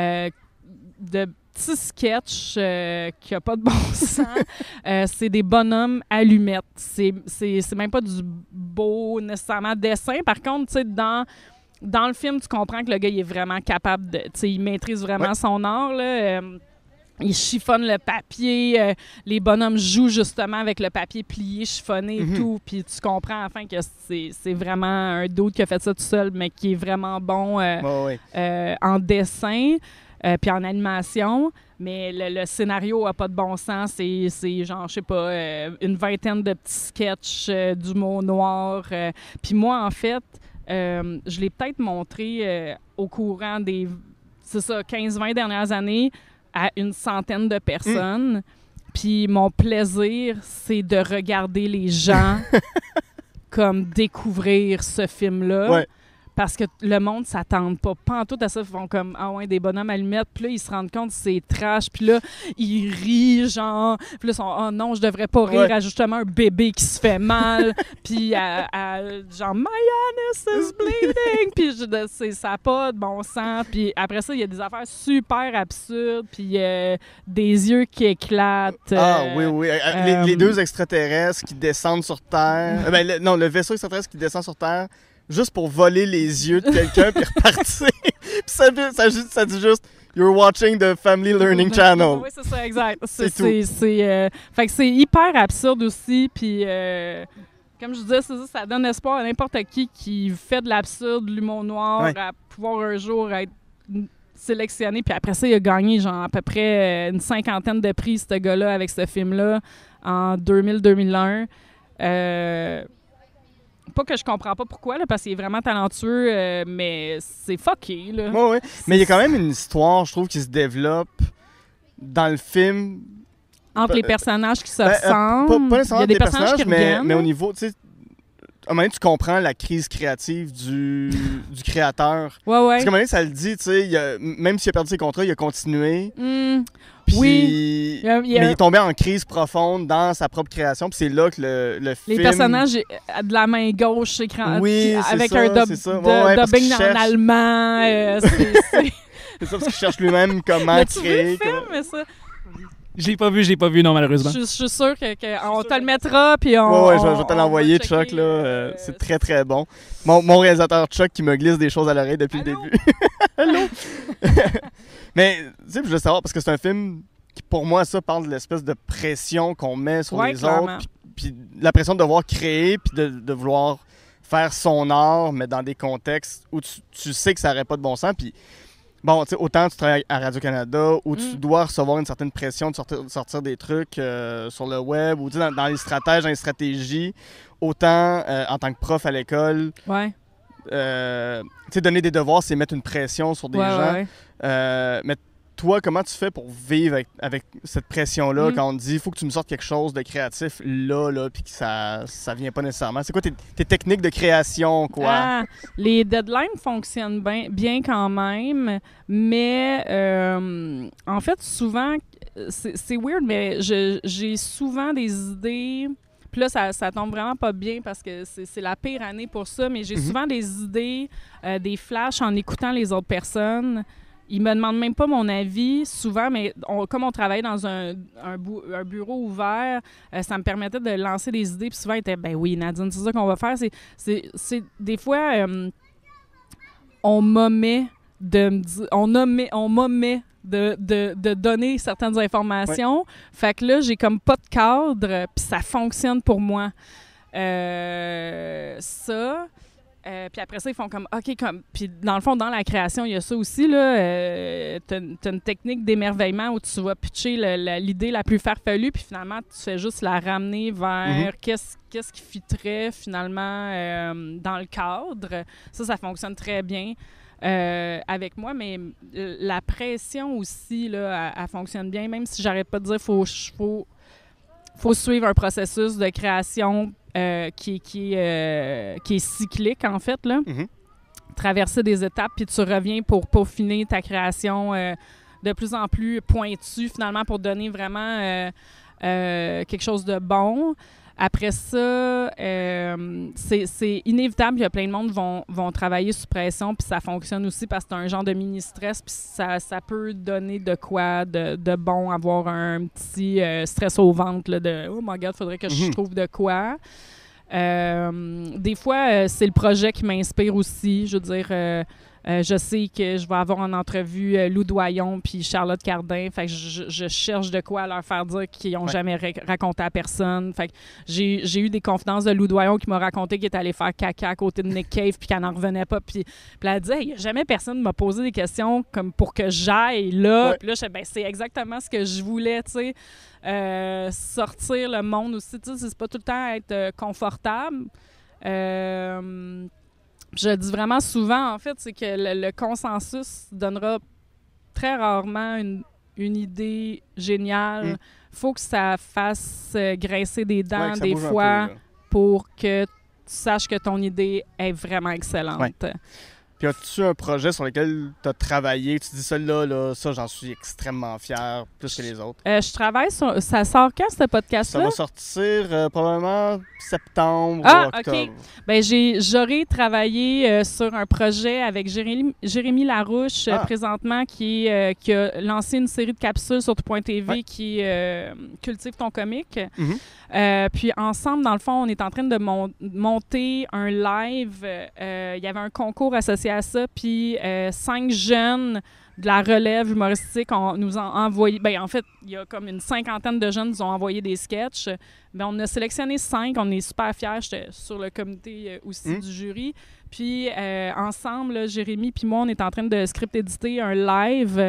de petits sketchs qui n'ont pas de bon sens. C'est des bonhommes allumettes. C'est même pas du beau, nécessairement, dessin. Par contre, tu sais, dans le film, tu comprends que le gars, il est vraiment capable de... Tu sais, il maîtrise vraiment son art, là. Il chiffonne le papier. Les bonhommes jouent justement avec le papier plié, chiffonné et tout. Puis tu comprends enfin que c'est vraiment un dude qui a fait ça tout seul, mais qui est vraiment bon en dessin puis en animation. Mais le scénario a pas de bon sens. C'est genre, je sais pas, une vingtaine de petits sketchs d'humour noir. Puis moi, en fait... je l'ai peut-être montré au courant des 15-20 dernières années à une centaine de personnes. Puis mon plaisir, c'est de regarder les gens comme découvrir ce film-là. Ouais. Parce que le monde s'attend pas pantoute à ça. Ils font comme, ah ouais, des bonhommes allumettes. Puis là, ils se rendent compte que c'est trash. Puis là, ils rient, genre. Puis là, ils sont, oh non, je devrais pas rire à justement un bébé qui se fait mal. Puis genre, my anus is bleeding. Puis ça n'a pas de bon sens. Puis après ça, il y a des affaires super absurdes. Puis des yeux qui éclatent. Oui. Les deux extraterrestres qui descendent sur Terre. Le vaisseau extraterrestre qui descend sur Terre. Juste pour voler les yeux de quelqu'un puis repartir. Puis ça dit juste « You're watching the Family Learning Channel ». Oui, c'est ça, exact. C'est tout. Fait que c'est hyper absurde aussi. Puis, comme je disais, ça donne espoir à n'importe qui fait de l'absurde, de l'humour noir, à pouvoir un jour être sélectionné. Puis après ça, il a gagné genre à peu près une 50aine de prix, ce gars-là, avec ce film-là, en 2000-2001. Pas que je comprends pas pourquoi, là, parce qu'il est vraiment talentueux, mais c'est fucké, là. Oui. Mais il y a quand même une histoire, je trouve, qui se développe dans le film. Entre les personnages qui se ressemblent. Pas nécessairement il y a des personnages qui reviennent. Mais au niveau, tu sais, à un moment donné, tu comprends la crise créative du créateur. Ouais. Parce qu'à un moment donné, ça le dit, tu sais, même s'il a perdu ses contrats, il a continué. Puis, oui. Mais il est tombé en crise profonde dans sa propre création. Puis c'est là que le film... Les personnages de la main gauche avec ça, un dubbing en allemand. C'est ça, parce qu'il cherche lui-même comment créer. Tu vu le film, ça? Je l'ai pas vu, non, malheureusement. Je suis sûre qu'on te le mettra, puis je vais te l'envoyer, Chuck, là. C'est très, très bon. Mon réalisateur Chuck qui me glisse des choses à l'oreille depuis le début. Allô? Mais, tu sais, je veux savoir, parce que c'est un film qui, pour moi, ça parle de l'espèce de pression qu'on met sur les clairement. autres, puis la pression de devoir créer, puis de vouloir faire son art, mais dans des contextes où tu sais que ça n'aurait pas de bon sens, puis bon, tu sais, autant tu travailles à Radio-Canada où tu dois recevoir une certaine pression de sortir des trucs sur le web ou tu sais, dans les stratèges, dans les stratégies, autant en tant que prof à l'école. Ouais. Tu sais, donner des devoirs, c'est mettre une pression sur des gens. Ouais. Mais toi, comment tu fais pour vivre avec cette pression-là quand on te dit il faut que tu me sortes quelque chose de créatif là, puis que ça vient pas nécessairement? C'est quoi tes techniques de création, quoi? Les deadlines fonctionnent bien quand même, mais en fait, souvent, c'est weird, mais j'ai souvent des idées. Puis là, ça tombe vraiment pas bien parce que c'est la pire année pour ça, mais j'ai souvent des idées, des flashs en écoutant les autres personnes. Ils me demandent même pas mon avis, souvent, mais comme on travaille dans un bureau ouvert, ça me permettait de lancer des idées. Puis souvent, ils étaient, ben oui, Nadine, c'est ça qu'on va faire. C'est des fois, on m'omet de donner certaines informations. Ouais. Fait que là, j'ai comme pas de cadre, puis ça fonctionne pour moi. Puis après ça, ils font comme, OK, comme... Puis dans le fond, dans la création, il y a ça aussi, là. T'as une technique d'émerveillement où tu vas pitcher l'idée la plus farfelue, puis finalement, tu fais juste la ramener vers qu'est-ce qui fitterait, finalement, dans le cadre. Ça fonctionne très bien avec moi, mais la pression aussi, là, elle fonctionne bien, même si j'arrête pas de dire faut suivre un processus de création qui est cyclique, en fait, là. Traverser des étapes, puis tu reviens pour peaufiner ta création de plus en plus pointue, finalement, pour donner vraiment quelque chose de bon. Après ça, c'est inévitable. Il y a plein de monde vont travailler sous pression, puis ça fonctionne aussi parce que c'est un genre de mini-stress, puis ça peut donner de quoi de bon, avoir un petit stress au ventre, là, de « Oh my God, il faudrait que je trouve de quoi ». Des fois, c'est le projet qui m'inspire aussi. Je veux dire, je sais que je vais avoir en entrevue Lou Doyon puis Charlotte Cardin. Fait que je cherche de quoi leur faire dire qu'ils n'ont jamais raconté à personne. Fait que j'ai eu des confidences de Lou Doyon qui m'a raconté qu'il est allé faire caca à côté de Nick Cave puis qu'elle n'en revenait pas. Puis elle a dit hey, « jamais personne m'a posé des questions comme pour que j'aille là. Ouais. » Puis là, c'est exactement ce que je voulais, tu sais. Sortir le monde aussi, tu sais, c'est pas tout le temps être confortable. Je dis vraiment souvent, en fait, c'est que le consensus donnera très rarement une idée géniale. Faut que ça fasse grincer des dents des fois pour que tu saches que ton idée est vraiment excellente. Ouais. Puis as-tu un projet sur lequel tu as travaillé? Tu dis là, ça, j'en suis extrêmement fier, plus que les autres. Je travaille sur... Ça sort quand, ce podcast-là? Ça va sortir probablement septembre ou octobre. OK. Bien, j'aurais travaillé sur un projet avec Jérémy Larouche, présentement, qui a lancé une série de capsules sur Tout.tv qui cultive ton comique. Puis ensemble, dans le fond, on est en train de monter un live. Il y avait un concours associé à ça, puis 5 jeunes de la relève humoristique nous ont envoyé... Bien, en fait, il y a comme une 50aine de jeunes qui nous ont envoyé des sketchs. Bien, on a sélectionné 5. On est super fiers. J'étais sur le comité aussi du jury. Puis, ensemble, là, Jérémy puis moi, on est en train de script-éditer un live.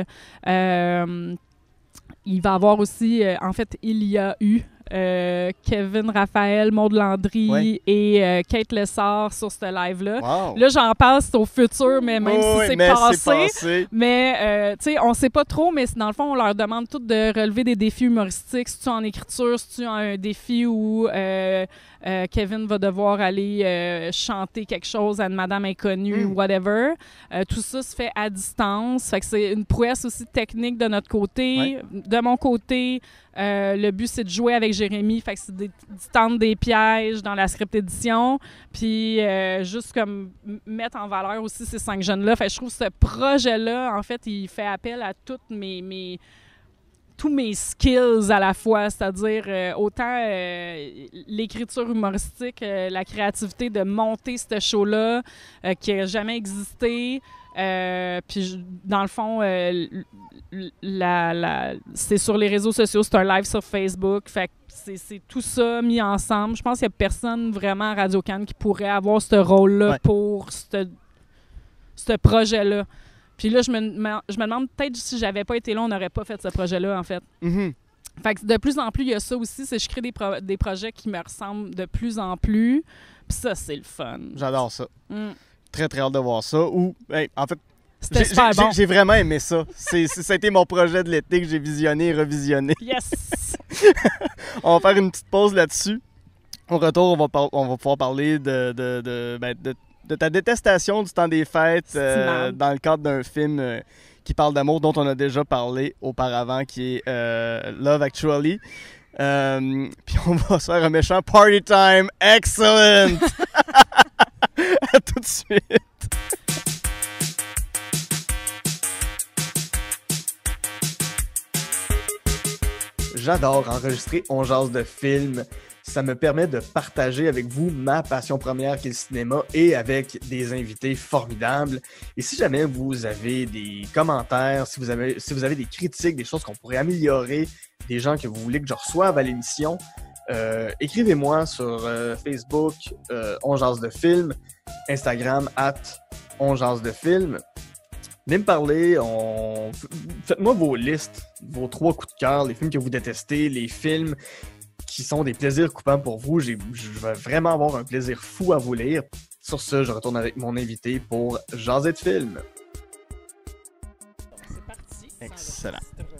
Il va y avoir aussi... en fait, il y a eu... Kevin Raphaël, Maud Landry et Kate Lessard sur ce live-là. Wow. Là, j'en passe au futur, mais même si c'est passé. Mais, tu sais, on sait pas trop, mais dans le fond, on leur demande tous de relever des défis humoristiques. Si tu en écriture, si tu as un défi où Kevin va devoir aller chanter quelque chose à une madame inconnue, whatever. Tout ça se fait à distance. Fait que c'est une prouesse aussi technique de notre côté. Ouais. De mon côté, le but, c'est de jouer avec Jérémy. Fait que c'est de tendre des pièges dans la script édition. Puis juste comme mettre en valeur aussi ces 5 jeunes-là. Fait que je trouve que ce projet-là, en fait, il fait appel à tous mes skills à la fois, c'est-à-dire autant l'écriture humoristique, la créativité de monter ce show-là qui n'a jamais existé. Puis dans le fond, c'est sur les réseaux sociaux, c'est un live sur Facebook. Fait que c'est tout ça mis ensemble. Je pense qu'il n'y a personne vraiment à Radio-Can qui pourrait avoir ce rôle-là pour ce projet-là. Puis là, je me demande, peut-être si j'avais pas été là, on n'aurait pas fait ce projet-là, en fait. Fait que de plus en plus, il y a ça aussi, c'est que je crée des projets qui me ressemblent de plus en plus. Puis ça, c'est le fun. J'adore ça. Très, très hâte de voir ça. En fait, c'était super bon. J'ai vraiment aimé ça. Ça a été mon projet de l'été que j'ai visionné et revisionné. Yes! On va faire une petite pause là-dessus. Au retour, on va pouvoir parler de ta détestation du temps des fêtes dans le cadre d'un film qui parle d'amour, dont on a déjà parlé auparavant, qui est Love Actually. Puis on va se faire un méchant Party Time. Excellent! À tout de suite! J'adore enregistrer On jase de film. Ça me permet de partager avec vous ma passion première qui est le cinéma et avec des invités formidables. Et si jamais vous avez des commentaires, si vous avez des critiques, des choses qu'on pourrait améliorer, des gens que vous voulez que je reçoive à l'émission, écrivez-moi sur Facebook On jase de film, Instagram @On jase de film. Venez me parler, faites-moi vos listes, vos 3 coups de cœur, les films que vous détestez, les films qui sont des plaisirs coupables pour vous. Je vais vraiment avoir un plaisir fou à vous lire. Sur ce, je retourne avec mon invité pour jaser de films. C'est parti. Excellent.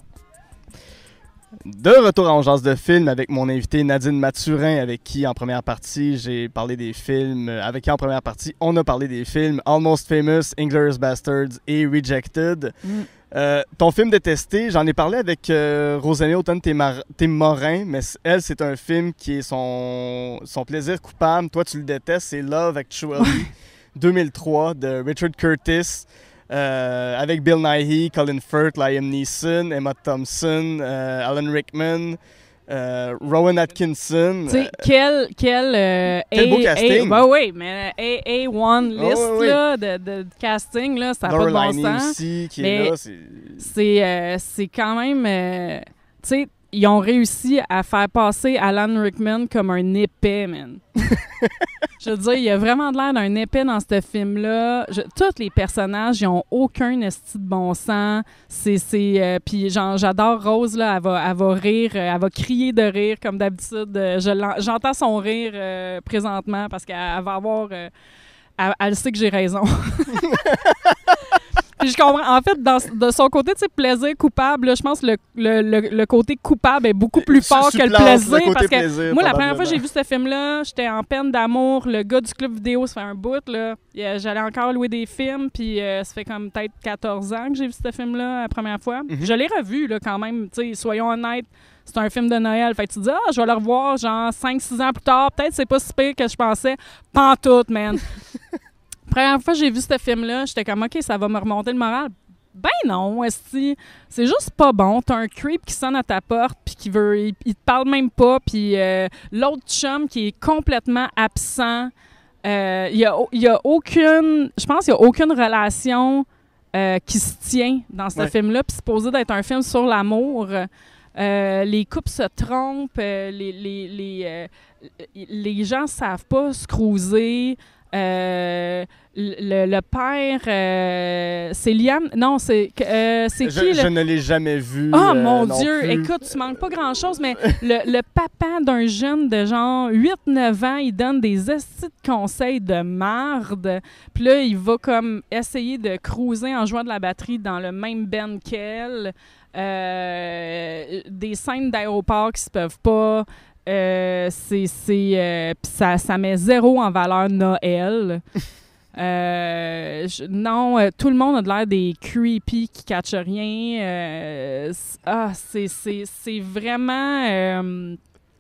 De retour à On jase de film avec mon invité Nadine Mathurin, avec qui en première partie j'ai parlé des films, avec qui en première partie on a parlé des films Almost Famous, Inglourious Basterds et Rejected. Ton film détesté, j'en ai parlé avec Rosanée Automne-Morin, mais elle, c'est un film qui est son plaisir coupable. Toi, tu le détestes, c'est Love Actually 2003 de Richard Curtis. Avec Bill Nighy, Colin Firth, Liam Neeson, Emma Thompson, Alan Rickman, Rowan Atkinson. Tu sais, quel beau casting! Oui, mais A1 list là, de casting, là, ça n'a pas de bon sens. Aussi, qui mais est là, c'est quand même... tu sais, ils ont réussi à faire passer Alan Rickman comme un épais, man. Je veux dire, il y a vraiment de l'air d'un épais dans ce film-là. Tous les personnages, ils ont aucun esti de bon sens. Puis j'adore Rose, là, elle va rire, elle va crier de rire, comme d'habitude. J'entends son rire présentement parce qu'elle va avoir... elle sait que j'ai raison. Puis je comprends. En fait, de son côté, tu sais, plaisir coupable, là, je pense que le côté coupable est beaucoup plus fort que le plaisir. Parce que moi, la première fois que j'ai vu ce film-là, j'étais en peine d'amour. Le gars du club vidéo, ça fait un bout, là. J'allais encore louer des films, puis ça fait comme peut-être 14 ans que j'ai vu ce film-là la première fois. Je l'ai revu, là, quand même. Tu sais, soyons honnêtes. C'est un film de Noël. Fait que tu te dis, je vais le revoir genre 5-6 ans plus tard. Peut-être c'est pas si pire que je pensais. Pantoute, man. Première fois que j'ai vu ce film-là, j'étais comme, OK, ça va me remonter le moral. Ben non, esti. C'est juste pas bon. T'as un creep qui sonne à ta porte puis qui veut... Il te parle même pas. Puis l'autre chum qui est complètement absent. Il y a aucune... Je pense qu'il y a aucune relation qui se tient dans ce film-là. Puis c'est supposé d'être un film sur l'amour. Les couples se trompent. Les gens savent pas se cruiser. Le père, c'est Liam. Non, c'est qui? Je ne l'ai jamais vu. Oh mon Dieu! Plus. Écoute, tu manques pas grand-chose, mais le papa d'un jeune de genre 8-9 ans, il donne des estis de conseils de marde. Puis là, il va comme essayer de cruiser en jouant de la batterie dans le même band qu'elle. Des scènes d'aéroport qui se peuvent pas. Puis ça met 0 en valeur Noël. Non, tout le monde a de l'air des creepy qui catchent rien. C'est vraiment...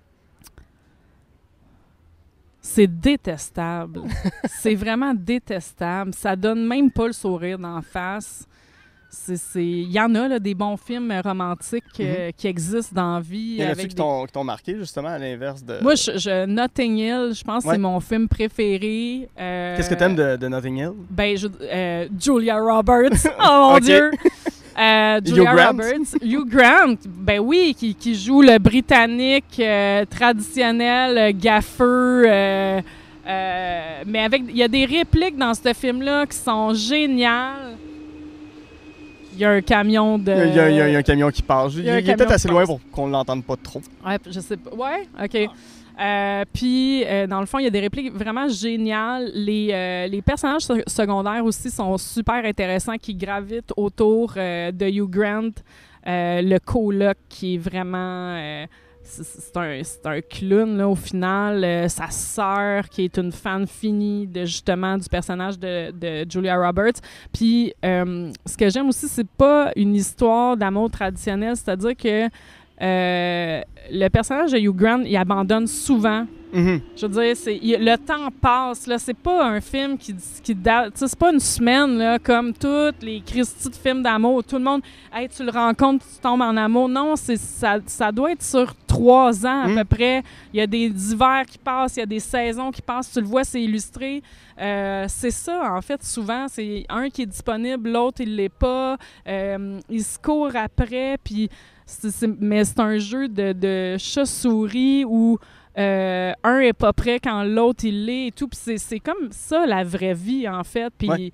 c'est détestable. C'est vraiment détestable. Ça donne même pas le sourire d'en face. Il y en a là, des bons films romantiques qui existent dans la vie. Il y en a-tu qui t'ont marqué, justement, à l'inverse de... Moi, Notting Hill, je pense que c'est mon film préféré. Qu'est-ce que t'aimes de Notting Hill? Ben, Julia Roberts. Oh mon Dieu! Julia Roberts. Hugh Grant, ben oui, qui joue le Britannique traditionnel, gaffeux. Mais il y a des répliques dans ce film-là qui sont géniales. Il y a un camion de... Il y a un camion qui passe. Il est peut-être assez loin pour qu'on ne l'entende pas trop. Ouais, je sais pas. Ouais? OK. Puis, dans le fond, il y a des répliques vraiment géniales. Les personnages secondaires aussi sont super intéressants, qui gravitent autour de Hugh Grant. Le coloc qui est vraiment... c'est un clown, là, au final. Sa sœur, qui est une fan finie justement du personnage de Julia Roberts. Puis, ce que j'aime aussi, c'est pas une histoire d'amour traditionnelle, c'est-à-dire que le personnage de Hugh Grant, il abandonne souvent. Mhm. Je veux dire, le temps passe. Là, c'est pas un film qui date. C'est pas une semaine là, comme tous les Christy de films d'amour. Tout le monde, hey, tu le rencontres, tu tombes en amour. Non, ça doit être sur 3 ans à peu près. Il y a des hivers qui passent, il y a des saisons qui passent. Tu le vois, c'est illustré. C'est ça, en fait, souvent. C'est un qui est disponible, l'autre, il l'est pas. Ils se courent après, puis mais c'est un jeu de chat-souris où un est pas prêt quand l'autre il l'est et tout. Puis c'est comme ça la vraie vie, en fait. Puis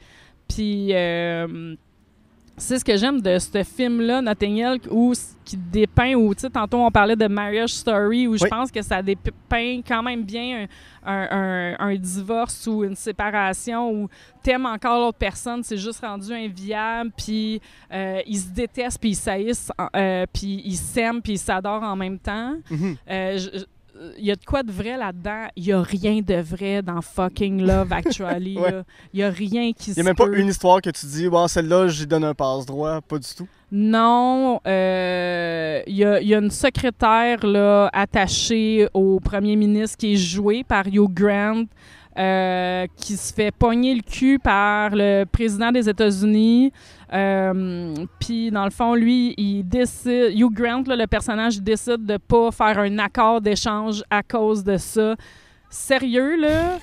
c'est ce que j'aime de ce film-là, Notting Hill, qui dépeint, ou tu sais, tantôt on parlait de Marriage Story, où je pense que ça dépeint quand même bien un divorce ou une séparation où t'aimes encore l'autre personne, c'est juste rendu inviable, puis ils se détestent, puis ils saillissent, puis ils s'aiment, puis ils s'adorent en même temps. Mm-hmm. Il y a de quoi de vrai là-dedans. Il n'y a rien de vrai dans fucking Love Actually. Il n'y a rien qui se peut. Il n'y a même pas une histoire que tu dis, wow, celle-là, j'y donne un passe-droit. Pas du tout. Non. Il y a une secrétaire là, attachée au premier ministre qui est jouée par Hugh Grant, qui se fait pogner le cul par le président des États-Unis. Puis, dans le fond, lui, il décide... Hugh Grant, là, le personnage, il décide de pas faire un accord d'échange à cause de ça. Sérieux, là?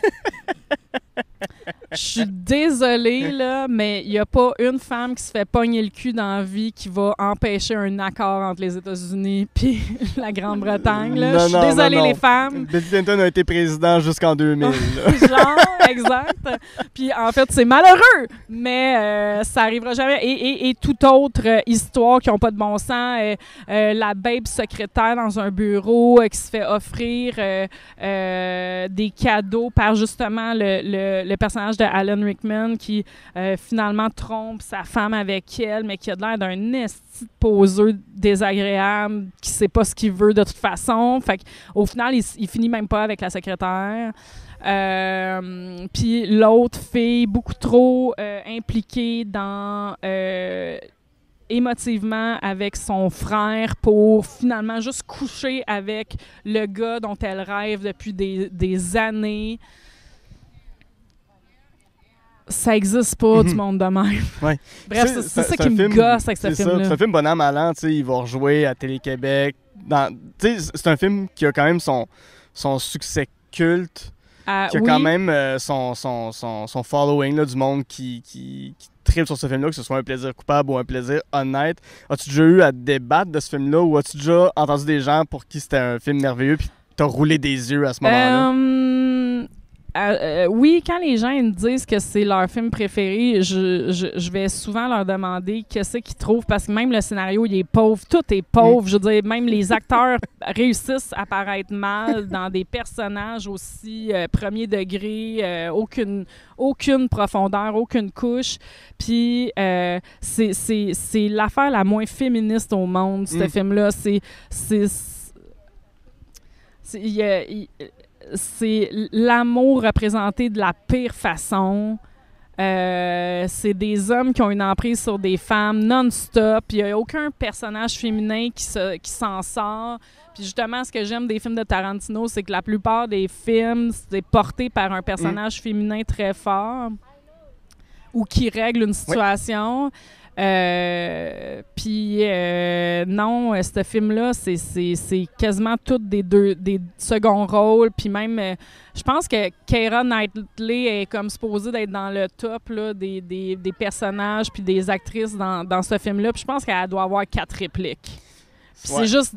Je suis désolée, là, mais il n'y a pas une femme qui se fait pogner le cul dans la vie qui va empêcher un accord entre les États-Unis puis la Grande-Bretagne. Là. Je suis désolée, les femmes. Bill Clinton a été président jusqu'en 2000. Genre, exact. Puis en fait, c'est malheureux, mais ça arrivera jamais. Et toute autre histoire qui n'a pas de bon sens, la babe secrétaire dans un bureau qui se fait offrir des cadeaux par justement le personnage de Alan Rickman qui finalement trompe sa femme avec elle, mais qui a l'air d'un esti de poseux désagréable, qui sait pas ce qu'il veut de toute façon. Fait qu'au final, il finit même pas avec la secrétaire. Puis l'autre fille, beaucoup trop impliquée dans... émotivement avec son frère pour finalement juste coucher avec le gars dont elle rêve depuis des années. Ça existe pas du monde de même. Ouais. Bref, c'est ça qui me gosse avec ce film-là. C'est un film bonhomme allant, tu sais, il va rejouer à Télé-Québec. C'est un film qui a quand même son succès culte, qui a quand même son following là, du monde qui tripe sur ce film-là, que ce soit un plaisir coupable ou un plaisir honnête. As-tu déjà eu à débattre de ce film-là ou as-tu déjà entendu des gens pour qui c'était un film merveilleux puis t'as roulé des yeux à ce moment-là? Oui, quand les gens ils me disent que c'est leur film préféré, je vais souvent leur demander qu'est-ce qu'ils trouvent, parce que même le scénario, il est pauvre. Tout est pauvre. Je veux dire, même les acteurs réussissent à paraître mal dans des personnages aussi premier degré, aucune profondeur, aucune couche. Puis c'est l'affaire la moins féministe au monde, ce film-là. C'est l'amour représenté de la pire façon. C'est des hommes qui ont une emprise sur des femmes non-stop. Il n'y a aucun personnage féminin qui s'en sort. Puis justement, ce que j'aime des films de Tarantino, c'est que la plupart des films, c'est porté par un personnage féminin très fort ou qui règle une situation. Puis non, ce film-là, c'est quasiment tous des seconds rôles. Puis même, je pense que Keira Knightley est comme supposée d'être dans le top là, des personnages puis des actrices dans ce film-là. Puis je pense qu'elle doit avoir 4 répliques. Puis c'est juste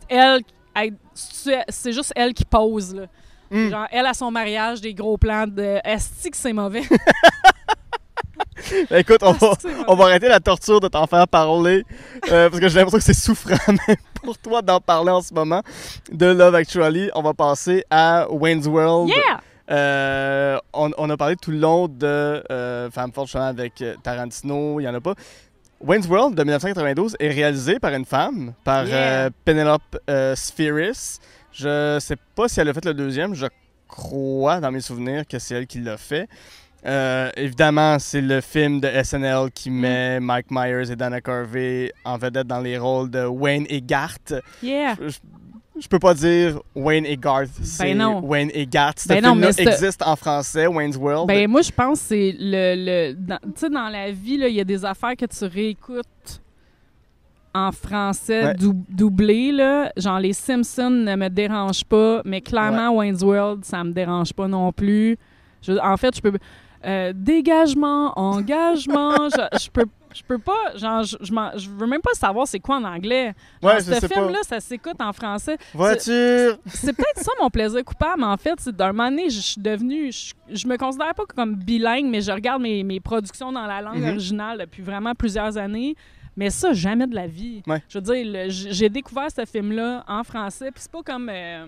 elle qui pose. Là. Genre, elle a son mariage, des gros plans de « Esti que c'est mauvais? » Écoute, on va arrêter la torture de t'en faire parler parce que j'ai l'impression que c'est souffrant même pour toi d'en parler en ce moment. De Love Actually, on va passer à Wayne's World. Yeah! On a parlé tout le long de Femme Forte avec Tarantino, il n'y en a pas. Wayne's World de 1992 est réalisé par une femme, par Penelope Spheeris. Je sais pas si elle a fait le deuxième. Je crois, dans mes souvenirs, que c'est elle qui l'a fait. Évidemment, c'est le film de SNL qui met Mike Myers et Dana Carvey en vedette dans les rôles de Wayne et Garth. Yeah! Je peux pas dire Wayne et Garth, c'est non. Wayne et Garth. Ce Ben non, film-là mais existe en français, Wayne's World. Ben moi, je pense que c'est tu sais, dans la vie, il y a des affaires que tu réécoutes en français doublé, là. Genre, les Simpsons ne me dérangent pas, mais clairement, Wayne's World, ça me dérange pas non plus. En fait, je peux... dégagement, engagement, je peux pas, genre, je veux même pas savoir c'est quoi en anglais. Genre, ce film-là, ça s'écoute en français. Voiture! C'est peut-être ça mon plaisir coupable, en fait. C'est d'un moment donné, je suis devenue... Je me considère pas comme bilingue, mais je regarde mes productions dans la langue originale depuis vraiment plusieurs années. Mais ça, jamais de la vie. Ouais. Je veux dire, j'ai découvert ce film-là en français, puis c'est pas comme...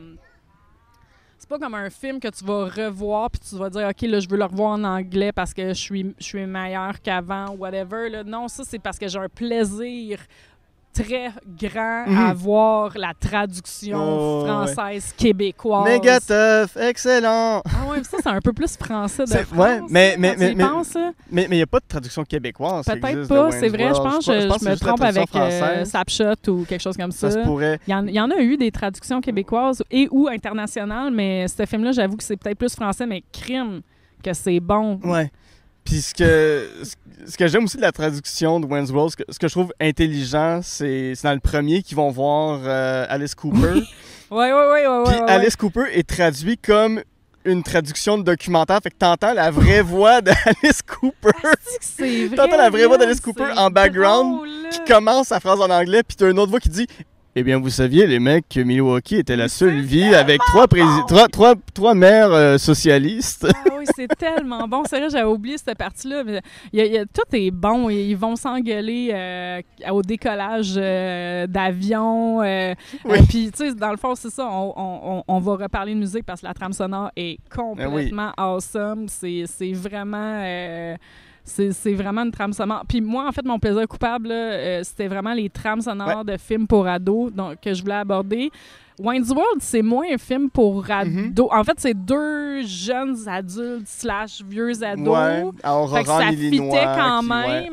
c'est pas comme un film que tu vas revoir puis tu vas dire OK, là je veux le revoir en anglais parce que je suis meilleur qu'avant, whatever là. Non, ça c'est parce que j'ai un plaisir très grand à voir la traduction française québécoise. Méga tough, excellent. Ah ouais, ça c'est un peu plus français de France. Ouais, mais il n'y a pas de traduction québécoise. Peut-être pas, c'est vrai. Je pense que je me trompe avec Snapshot ou quelque chose comme ça. Ça se pourrait. Il y en a eu des traductions québécoises et ou internationales, mais ce film-là, j'avoue que c'est peut-être plus français, mais crime que c'est bon. Ouais. Puis ce que j'aime aussi de la traduction de Wayne's World, ce que je trouve intelligent, c'est dans le premier qu'ils vont voir Alice Cooper. Oui. Puis Alice Cooper est traduit comme une traduction de documentaire, fait que t'entends la vraie voix d'Alice Cooper. C'est vrai. T'entends la vraie voix d'Alice Cooper en background drôle, qui commence sa phrase en anglais, puis t'as une autre voix qui dit « Eh bien, vous saviez, les mecs, que Milwaukee était la seule ville avec trois maires socialistes. » Ah oui, c'est tellement bon. C'est vrai, j'avais oublié cette partie-là. Mais tout est bon. Ils vont s'engueuler au décollage d'avion. Puis, tu sais, dans le fond, c'est ça. On va reparler de musique parce que la trame sonore est complètement awesome. C'est vraiment... C'est vraiment une trame sonore. Puis moi, en fait, mon plaisir coupable, c'était vraiment les trames sonores de films pour ados que je voulais aborder. Wayne's World, c'est moins un film pour ados. En fait, c'est deux jeunes adultes / vieux ados. Ouais, fait que ça fitait quand même.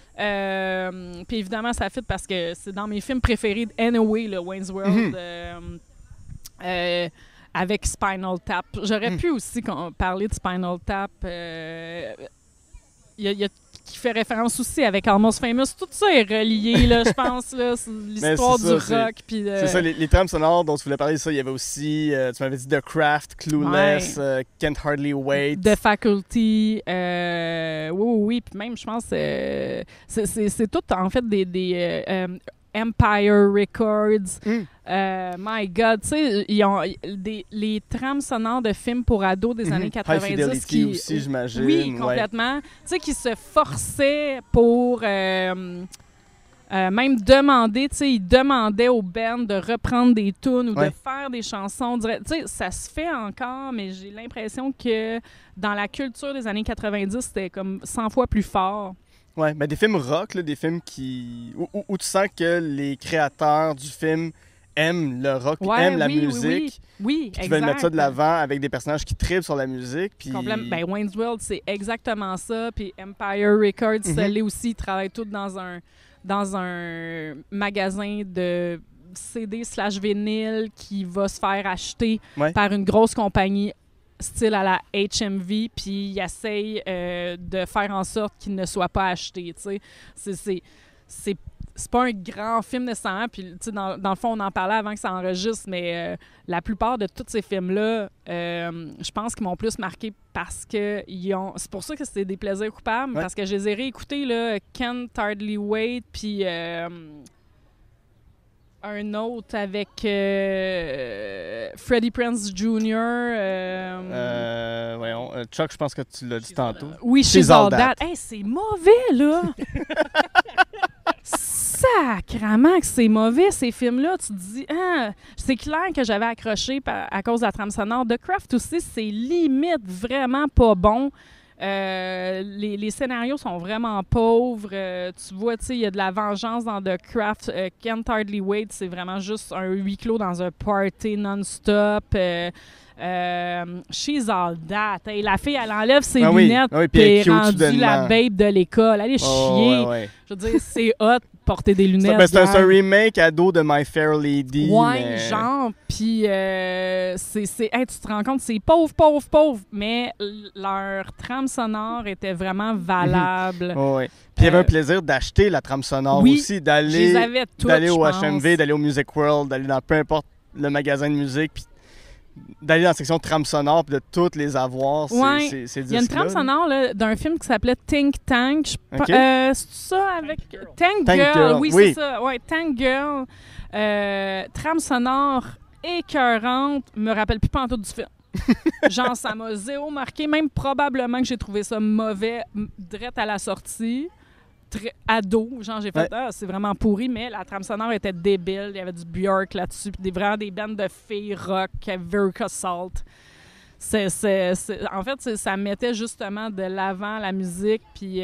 Puis évidemment, ça fit parce que c'est dans mes films préférés anyway, le Wayne's World. Avec Spinal Tap. J'aurais pu aussi parler de Spinal Tap. Il y a qui fait référence aussi avec Almost Famous. Tout ça est relié, là, je pense. Là, c'est l'histoire du rock. C'est ça, les trames sonores dont tu voulais parler, ça, il y avait aussi, tu m'avais dit The Craft, Clueless, Can't Hardly Wait. The Faculty. Oui. Puis même, je pense, c'est tout, en fait, des Empire Records. My God, tu sais, ils ont les trames sonores de films pour ados des années 90. High Fidelity aussi, j'imagine. Oui, complètement. Tu sais, qui se forçaient pour même demander, tu sais, ils demandaient aux bands de reprendre des tunes ou de faire des chansons. Tu sais, ça se fait encore, mais j'ai l'impression que dans la culture des années 90, c'était comme 100 fois plus fort. Ouais, mais des films rock, là, des films où tu sens que les créateurs du film aiment le rock, aiment la musique. Oui, qui veulent mettre ça de l'avant avec des personnages qui tripent sur la musique. Puis... Ben, Wayne's World, c'est exactement ça. Puis Empire Records, ça l'est aussi. Ils travaillent tous dans un magasin de CD / vinyle qui va se faire acheter par une grosse compagnie style à la HMV, puis ils essayent de faire en sorte qu'il ne soit pas acheté, tu sais. C'est pas un grand film nécessairement, puis tu sais, dans le fond, on en parlait avant que ça enregistre, mais la plupart de tous ces films-là, je pense qu'ils m'ont plus marqué parce que c'est pour ça que c'était des plaisirs coupables, parce que je les ai réécoutés, là, Can't Hardly Wait, puis... un autre avec Freddie Prinze Jr. Voyons, Chuck, je pense que tu l'as dit tantôt. Oui, She's All That. Hey, c'est mauvais, là! Sacrement que c'est mauvais, ces films-là. Tu te dis, c'est clair que j'avais accroché à cause de la trame sonore. The Craft aussi, c'est limite vraiment pas bon. Les scénarios sont vraiment pauvres. Tu vois, tu sais, il y a de la vengeance dans The Craft. Can't Hardly Wait, c'est vraiment juste un huis clos dans un party non-stop. She's All That. Hey, la fille, elle enlève ses lunettes puis et elle est est cute rendue soudainement. la babe de l'école. Allez chier. Ouais. Je veux dire, c'est hot porter des lunettes. C'est un gang. remake ado de My Fair Lady. Ouais, mais... genre, puis hey, tu te rends compte, c'est pauvre, mais leur trame sonore était vraiment valable. Ouais. Puis il y avait un plaisir d'acheter la trame sonore oui, aussi, Je les d'aller avais toutes, au je pense. HMV, d'aller au Music World, d'aller dans peu importe le magasin de musique, puis d'aller dans la section trame sonore, puis de toutes les avoir, Ouais. ces disques-là. Il y a une trame sonore là, d'un film qui s'appelait Think Tank. Ok. C'est ça avec Tank Girl. Oui, c'est ça. Ouais, Tank Girl. Trame sonore écœurante. Me rappelle plus pantoute du film. Genre, ça m'a zéro marqué. Même probablement que j'ai trouvé ça mauvais direct à la sortie. Très ado. Genre, j'ai fait c'est vraiment pourri, mais la trame sonore était débile. Il y avait du Björk là-dessus. Puis vraiment des bandes de filles rock, Verka Salt. En fait, ça mettait justement de l'avant la musique. Puis,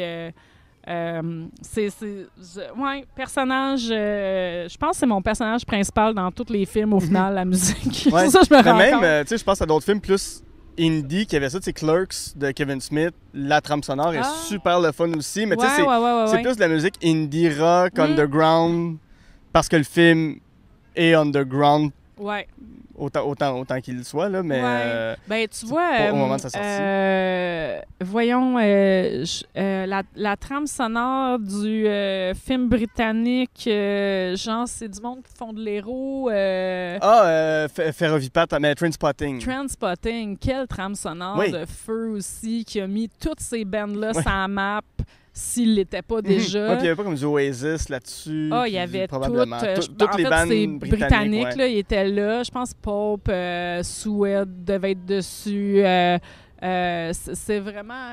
personnage. Je pense que c'est mon personnage principal dans tous les films, au final, la musique. Ouais. Ça, je me rends même, compte. tu sais, je pense à d'autres films plus indie qui avaient ça, c'est Clerks de Kevin Smith. La trame sonore est super le fun aussi, mais tu sais, c'est plus de la musique indie rock, underground, parce que le film est underground. Ouais. Autant qu'il le soit, là, mais... ben, tu vois... au moment de sa sortie. Voyons, la trame sonore du film britannique, genre, c'est du monde qui font de l'héros... Ferrovipat, mais Trainspotting. Trainspotting, quelle trame sonore de feu aussi, qui a mis toutes ces bandes-là sur la map, s'il l'était pas déjà. Puis il n'y avait pas comme du Oasis là-dessus. Il y avait probablement. toutes les bandes britanniques là, ils étaient là. Je pense Pope, Suède devait être dessus. C'est vraiment...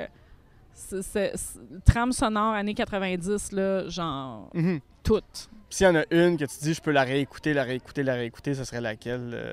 trame sonore années 90, là, genre, toutes. S'il y en a une que tu dis, je peux la réécouter, ce serait laquelle?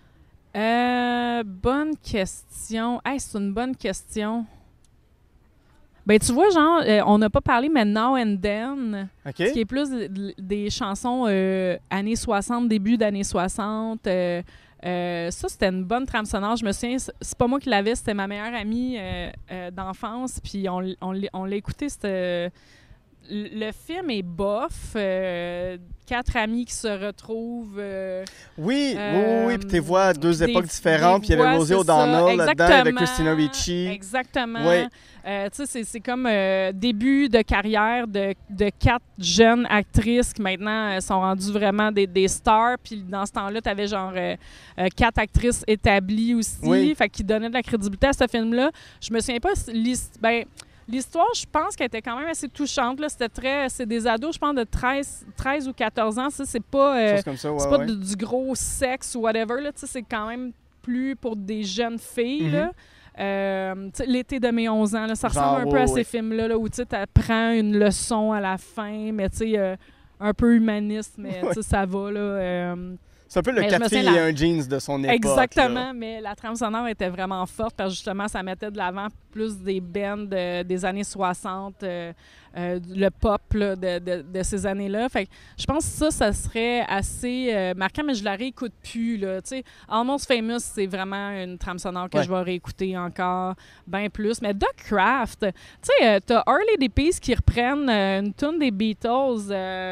Bonne question. Hey, c'est une bonne question. Ben, tu vois, genre, on n'a pas parlé, mais Now and Then, ce qui est plus des chansons années 60, début d'années 60. Ça, c'était une bonne trame sonore. Je me souviens, c'est pas moi qui l'avais, c'était ma meilleure amie d'enfance. Puis on l'a écouté, le film est bof. 4 amis qui se retrouvent. Oui, puis tu vois à deux époques différentes. Puis il y avait Rosie O'Donnell là-dedans avec Christina Ricci. Exactement. Oui. Tu sais, c'est comme début de carrière de 4 jeunes actrices qui maintenant sont rendues vraiment des stars. Puis dans ce temps-là, tu avais genre 4 actrices établies aussi. Fait qui donnaient de la crédibilité à ce film-là. Je me souviens pas... L'histoire, je pense qu'elle était quand même assez touchante. Là. C'est des ados, je pense, de 13 ou 14 ans. Ça, c'est pas, du gros sexe ou whatever. Là. C'est quand même plus pour des jeunes filles. Là. L'été de mes 11 ans, là, ça ressemble un peu à ces films-là là, où tu apprends une leçon à la fin, mais un peu humaniste, mais ça va. Là, c'est un peu le 4 filles et un jeans de son époque. Exactement, là. mais la trame sonore était vraiment forte parce que justement, ça mettait de l'avant plus des bands des années 60, le pop là, de ces années-là. Fait que je pense que ça serait assez marquant, mais je la réécoute plus. Là, Almost Famous, c'est vraiment une trame sonore que je vais réécouter encore bien plus. Mais The Craft, tu sais, t'as Harley des Peas qui reprennent une tune des Beatles.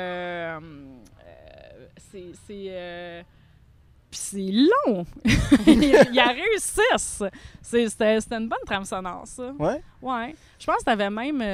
Puis c'est long. Ils réussissent. C'était une bonne trame sonore, ça. Ouais? Ouais. Je pense que t'avais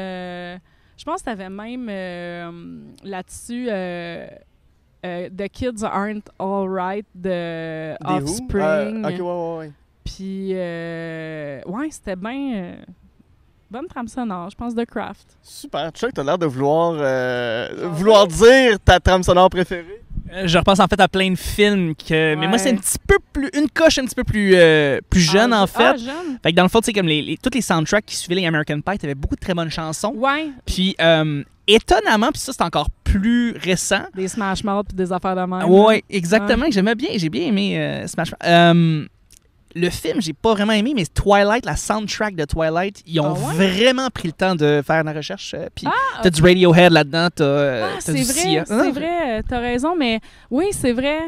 même... là-dessus The Kids Aren't Alright de Offspring. OK, ouais. Puis, c'était bien... bonne trame sonore, je pense, The Craft. Super. Tu sais que t'as l'air de vouloir dire ta trame sonore préférée. Je repense en fait à plein de films mais moi c'est une coche un petit peu plus jeune en fait. Jeune. Fait que dans le fond, tu sais, comme tous les soundtracks qui suivaient les American Pie, t'avais beaucoup de très bonnes chansons. Ouais. Puis étonnamment, puis ça c'est encore plus récent. Des Smash Mouth puis des affaires de même. Ouais, exactement. Ouais. J'ai bien aimé Smash Mouth. le film, j'ai pas vraiment aimé, mais Twilight, la soundtrack de Twilight, ils ont Ah ouais? vraiment pris le temps de faire la recherche. Puis Ah, t'as du Radiohead là-dedans, t'as c'est du vrai, Sia. c'est vrai, t'as raison, mais oui, c'est vrai.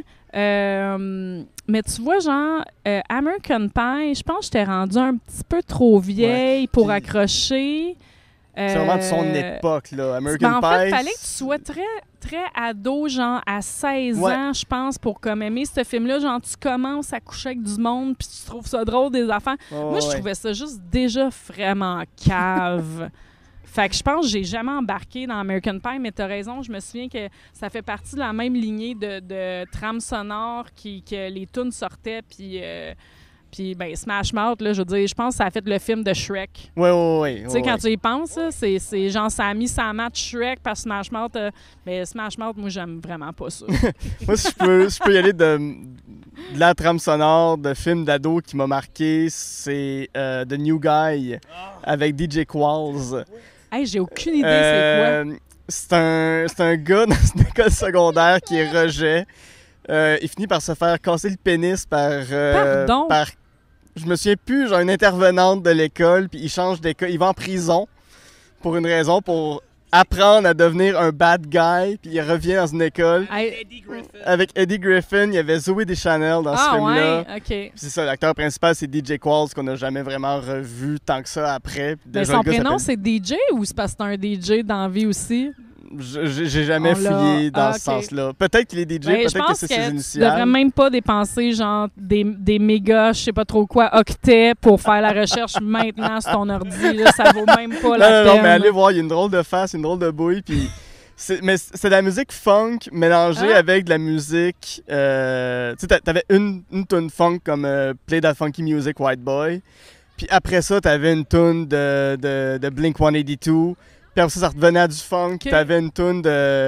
Mais tu vois, genre, American Pie, je pense que j'étais rendue un petit peu trop vieille pour puis- accrocher. C'est vraiment de son époque, là. American En fait, Pie. il fallait que tu sois très, très ado, genre à 16 Ouais. ans, je pense, pour comme aimer ce film-là. Genre, tu commences à coucher avec du monde, puis tu trouves ça drôle, des affaires. Moi, je trouvais ça juste déjà vraiment cave. Fait que je pense que j'ai jamais embarqué dans American Pie, mais t'as raison, je me souviens que ça fait partie de la même lignée de trames sonores que les tunes sortaient, puis ben, Smash Mouth, là, je veux dire, je pense que ça a fait le film de Shrek. Ouais. Tu sais, quand tu y penses, là, c'est genre, ça a mis ça match Shrek par Smash Mouth. Mais Smash Mouth, moi, j'aime vraiment pas ça. Moi, si je peux y aller de la trame sonore de film d'ado qui m'a marqué, c'est The New Guy avec DJ Qualls. Hey, j'ai aucune idée C'est un gars dans une école secondaire qui est rejet. Il finit par se faire casser le pénis Pardon? par je me souviens plus, genre une intervenante de l'école, puis il change d'école, il va en prison pour une raison, pour apprendre à devenir un bad guy, puis il revient dans une école. c'est quoi. Hey, Avec Eddie Griffin, il y avait Zoé Deschanel dans ce film-là. ouais, OK. Puis c'est ça, l'acteur principal, c'est DJ Qualls, qu'on n'a jamais vraiment revu tant que ça après. Puis Mais déjà, son le gars prénom, s'appelle- c'est DJ ou c'est parce que c'est un DJ dans la vie aussi? J'ai jamais On l'a- fouillé dans Ah, ce ok. sens-là. Peut-être qu'il est DJ, Ben, je peut-être que pense c'est que ses tu initiales. devrais même pas dépenser genre des mégas, je sais pas trop quoi, octets pour faire la recherche maintenant sur ton ordi. Là, ça vaut même pas la Non, peine. mais allez voir, il y a une drôle de face, une drôle de bouille, puis... Mais c'est de la musique funk mélangée Ah. avec de la musique... tu sais, t'avais une tune funk comme Play That Funky Music, White Boy. Puis après ça, t'avais une tune de Blink-182. Puis après ça revenait à du funk. Ok. T'avais une tune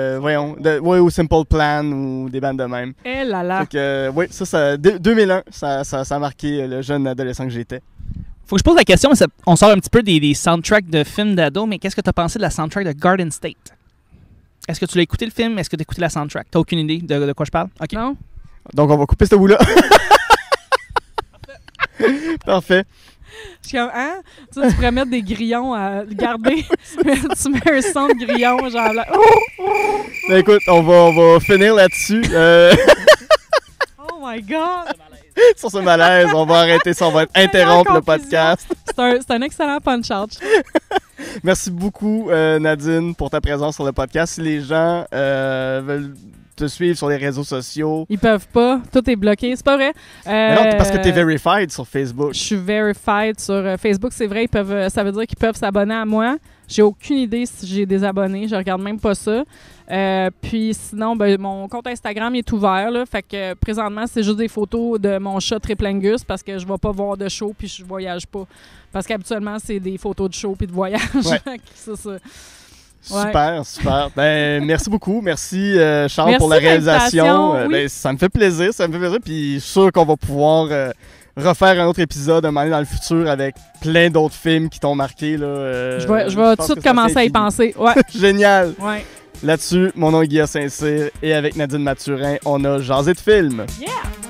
ou Simple Plan ou des bandes de même. Eh là là. Fait que, oui, ça 2001, ça a marqué le jeune adolescent que j'étais. Faut que je pose la question, mais on sort un petit peu des soundtracks de films d'ado, mais qu'est-ce que t'as pensé de la soundtrack de Garden State? Est-ce que tu l'as écouté le film? Est-ce que tu as écouté la soundtrack? T'as aucune idée de quoi je parle? OK. Non? Donc on va couper ce bout-là. Parfait. Je suis comme, hein? Tu sais, tu pourrais mettre des grillons à garder. Tu mets un son de grillon, genre là. Ben, écoute, on va finir là-dessus. Oh my God! Sur ce malaise, on va arrêter ça, on va interrompre le podcast. C'est un excellent punch-out. Merci beaucoup, Nadine, pour ta présence sur le podcast. Si les gens veulent te suivre sur les réseaux sociaux... Ils peuvent pas. Tout est bloqué. C'est pas vrai. Mais non, parce que tu es verified sur Facebook. Je suis verified sur Facebook. C'est vrai, ça veut dire qu'ils peuvent s'abonner à moi. J'ai aucune idée si j'ai des abonnés. Je regarde même pas ça. Puis sinon, ben, mon compte Instagram est ouvert. Là, fait que présentement, c'est juste des photos de mon chat Triplingus parce que je vais pas voir de show puis je voyage pas. Parce qu'habituellement, c'est des photos de show puis de voyage. Ouais. C'est ça. Super. Ben, merci beaucoup. Merci, Charles, Merci pour la de réalisation. l'invitation, oui. Ben, ça me fait plaisir. Puis je suis sûr qu'on va pouvoir refaire un autre épisode un moment donné dans le futur avec plein d'autres films qui t'ont marqué. Là, Je vais tout de suite commencer à y penser. Ouais. Génial. Ouais. Là-dessus, mon nom est Guillaume Saint-Cyr et avec Nadine Mathurin, on a jasé de films. Yeah!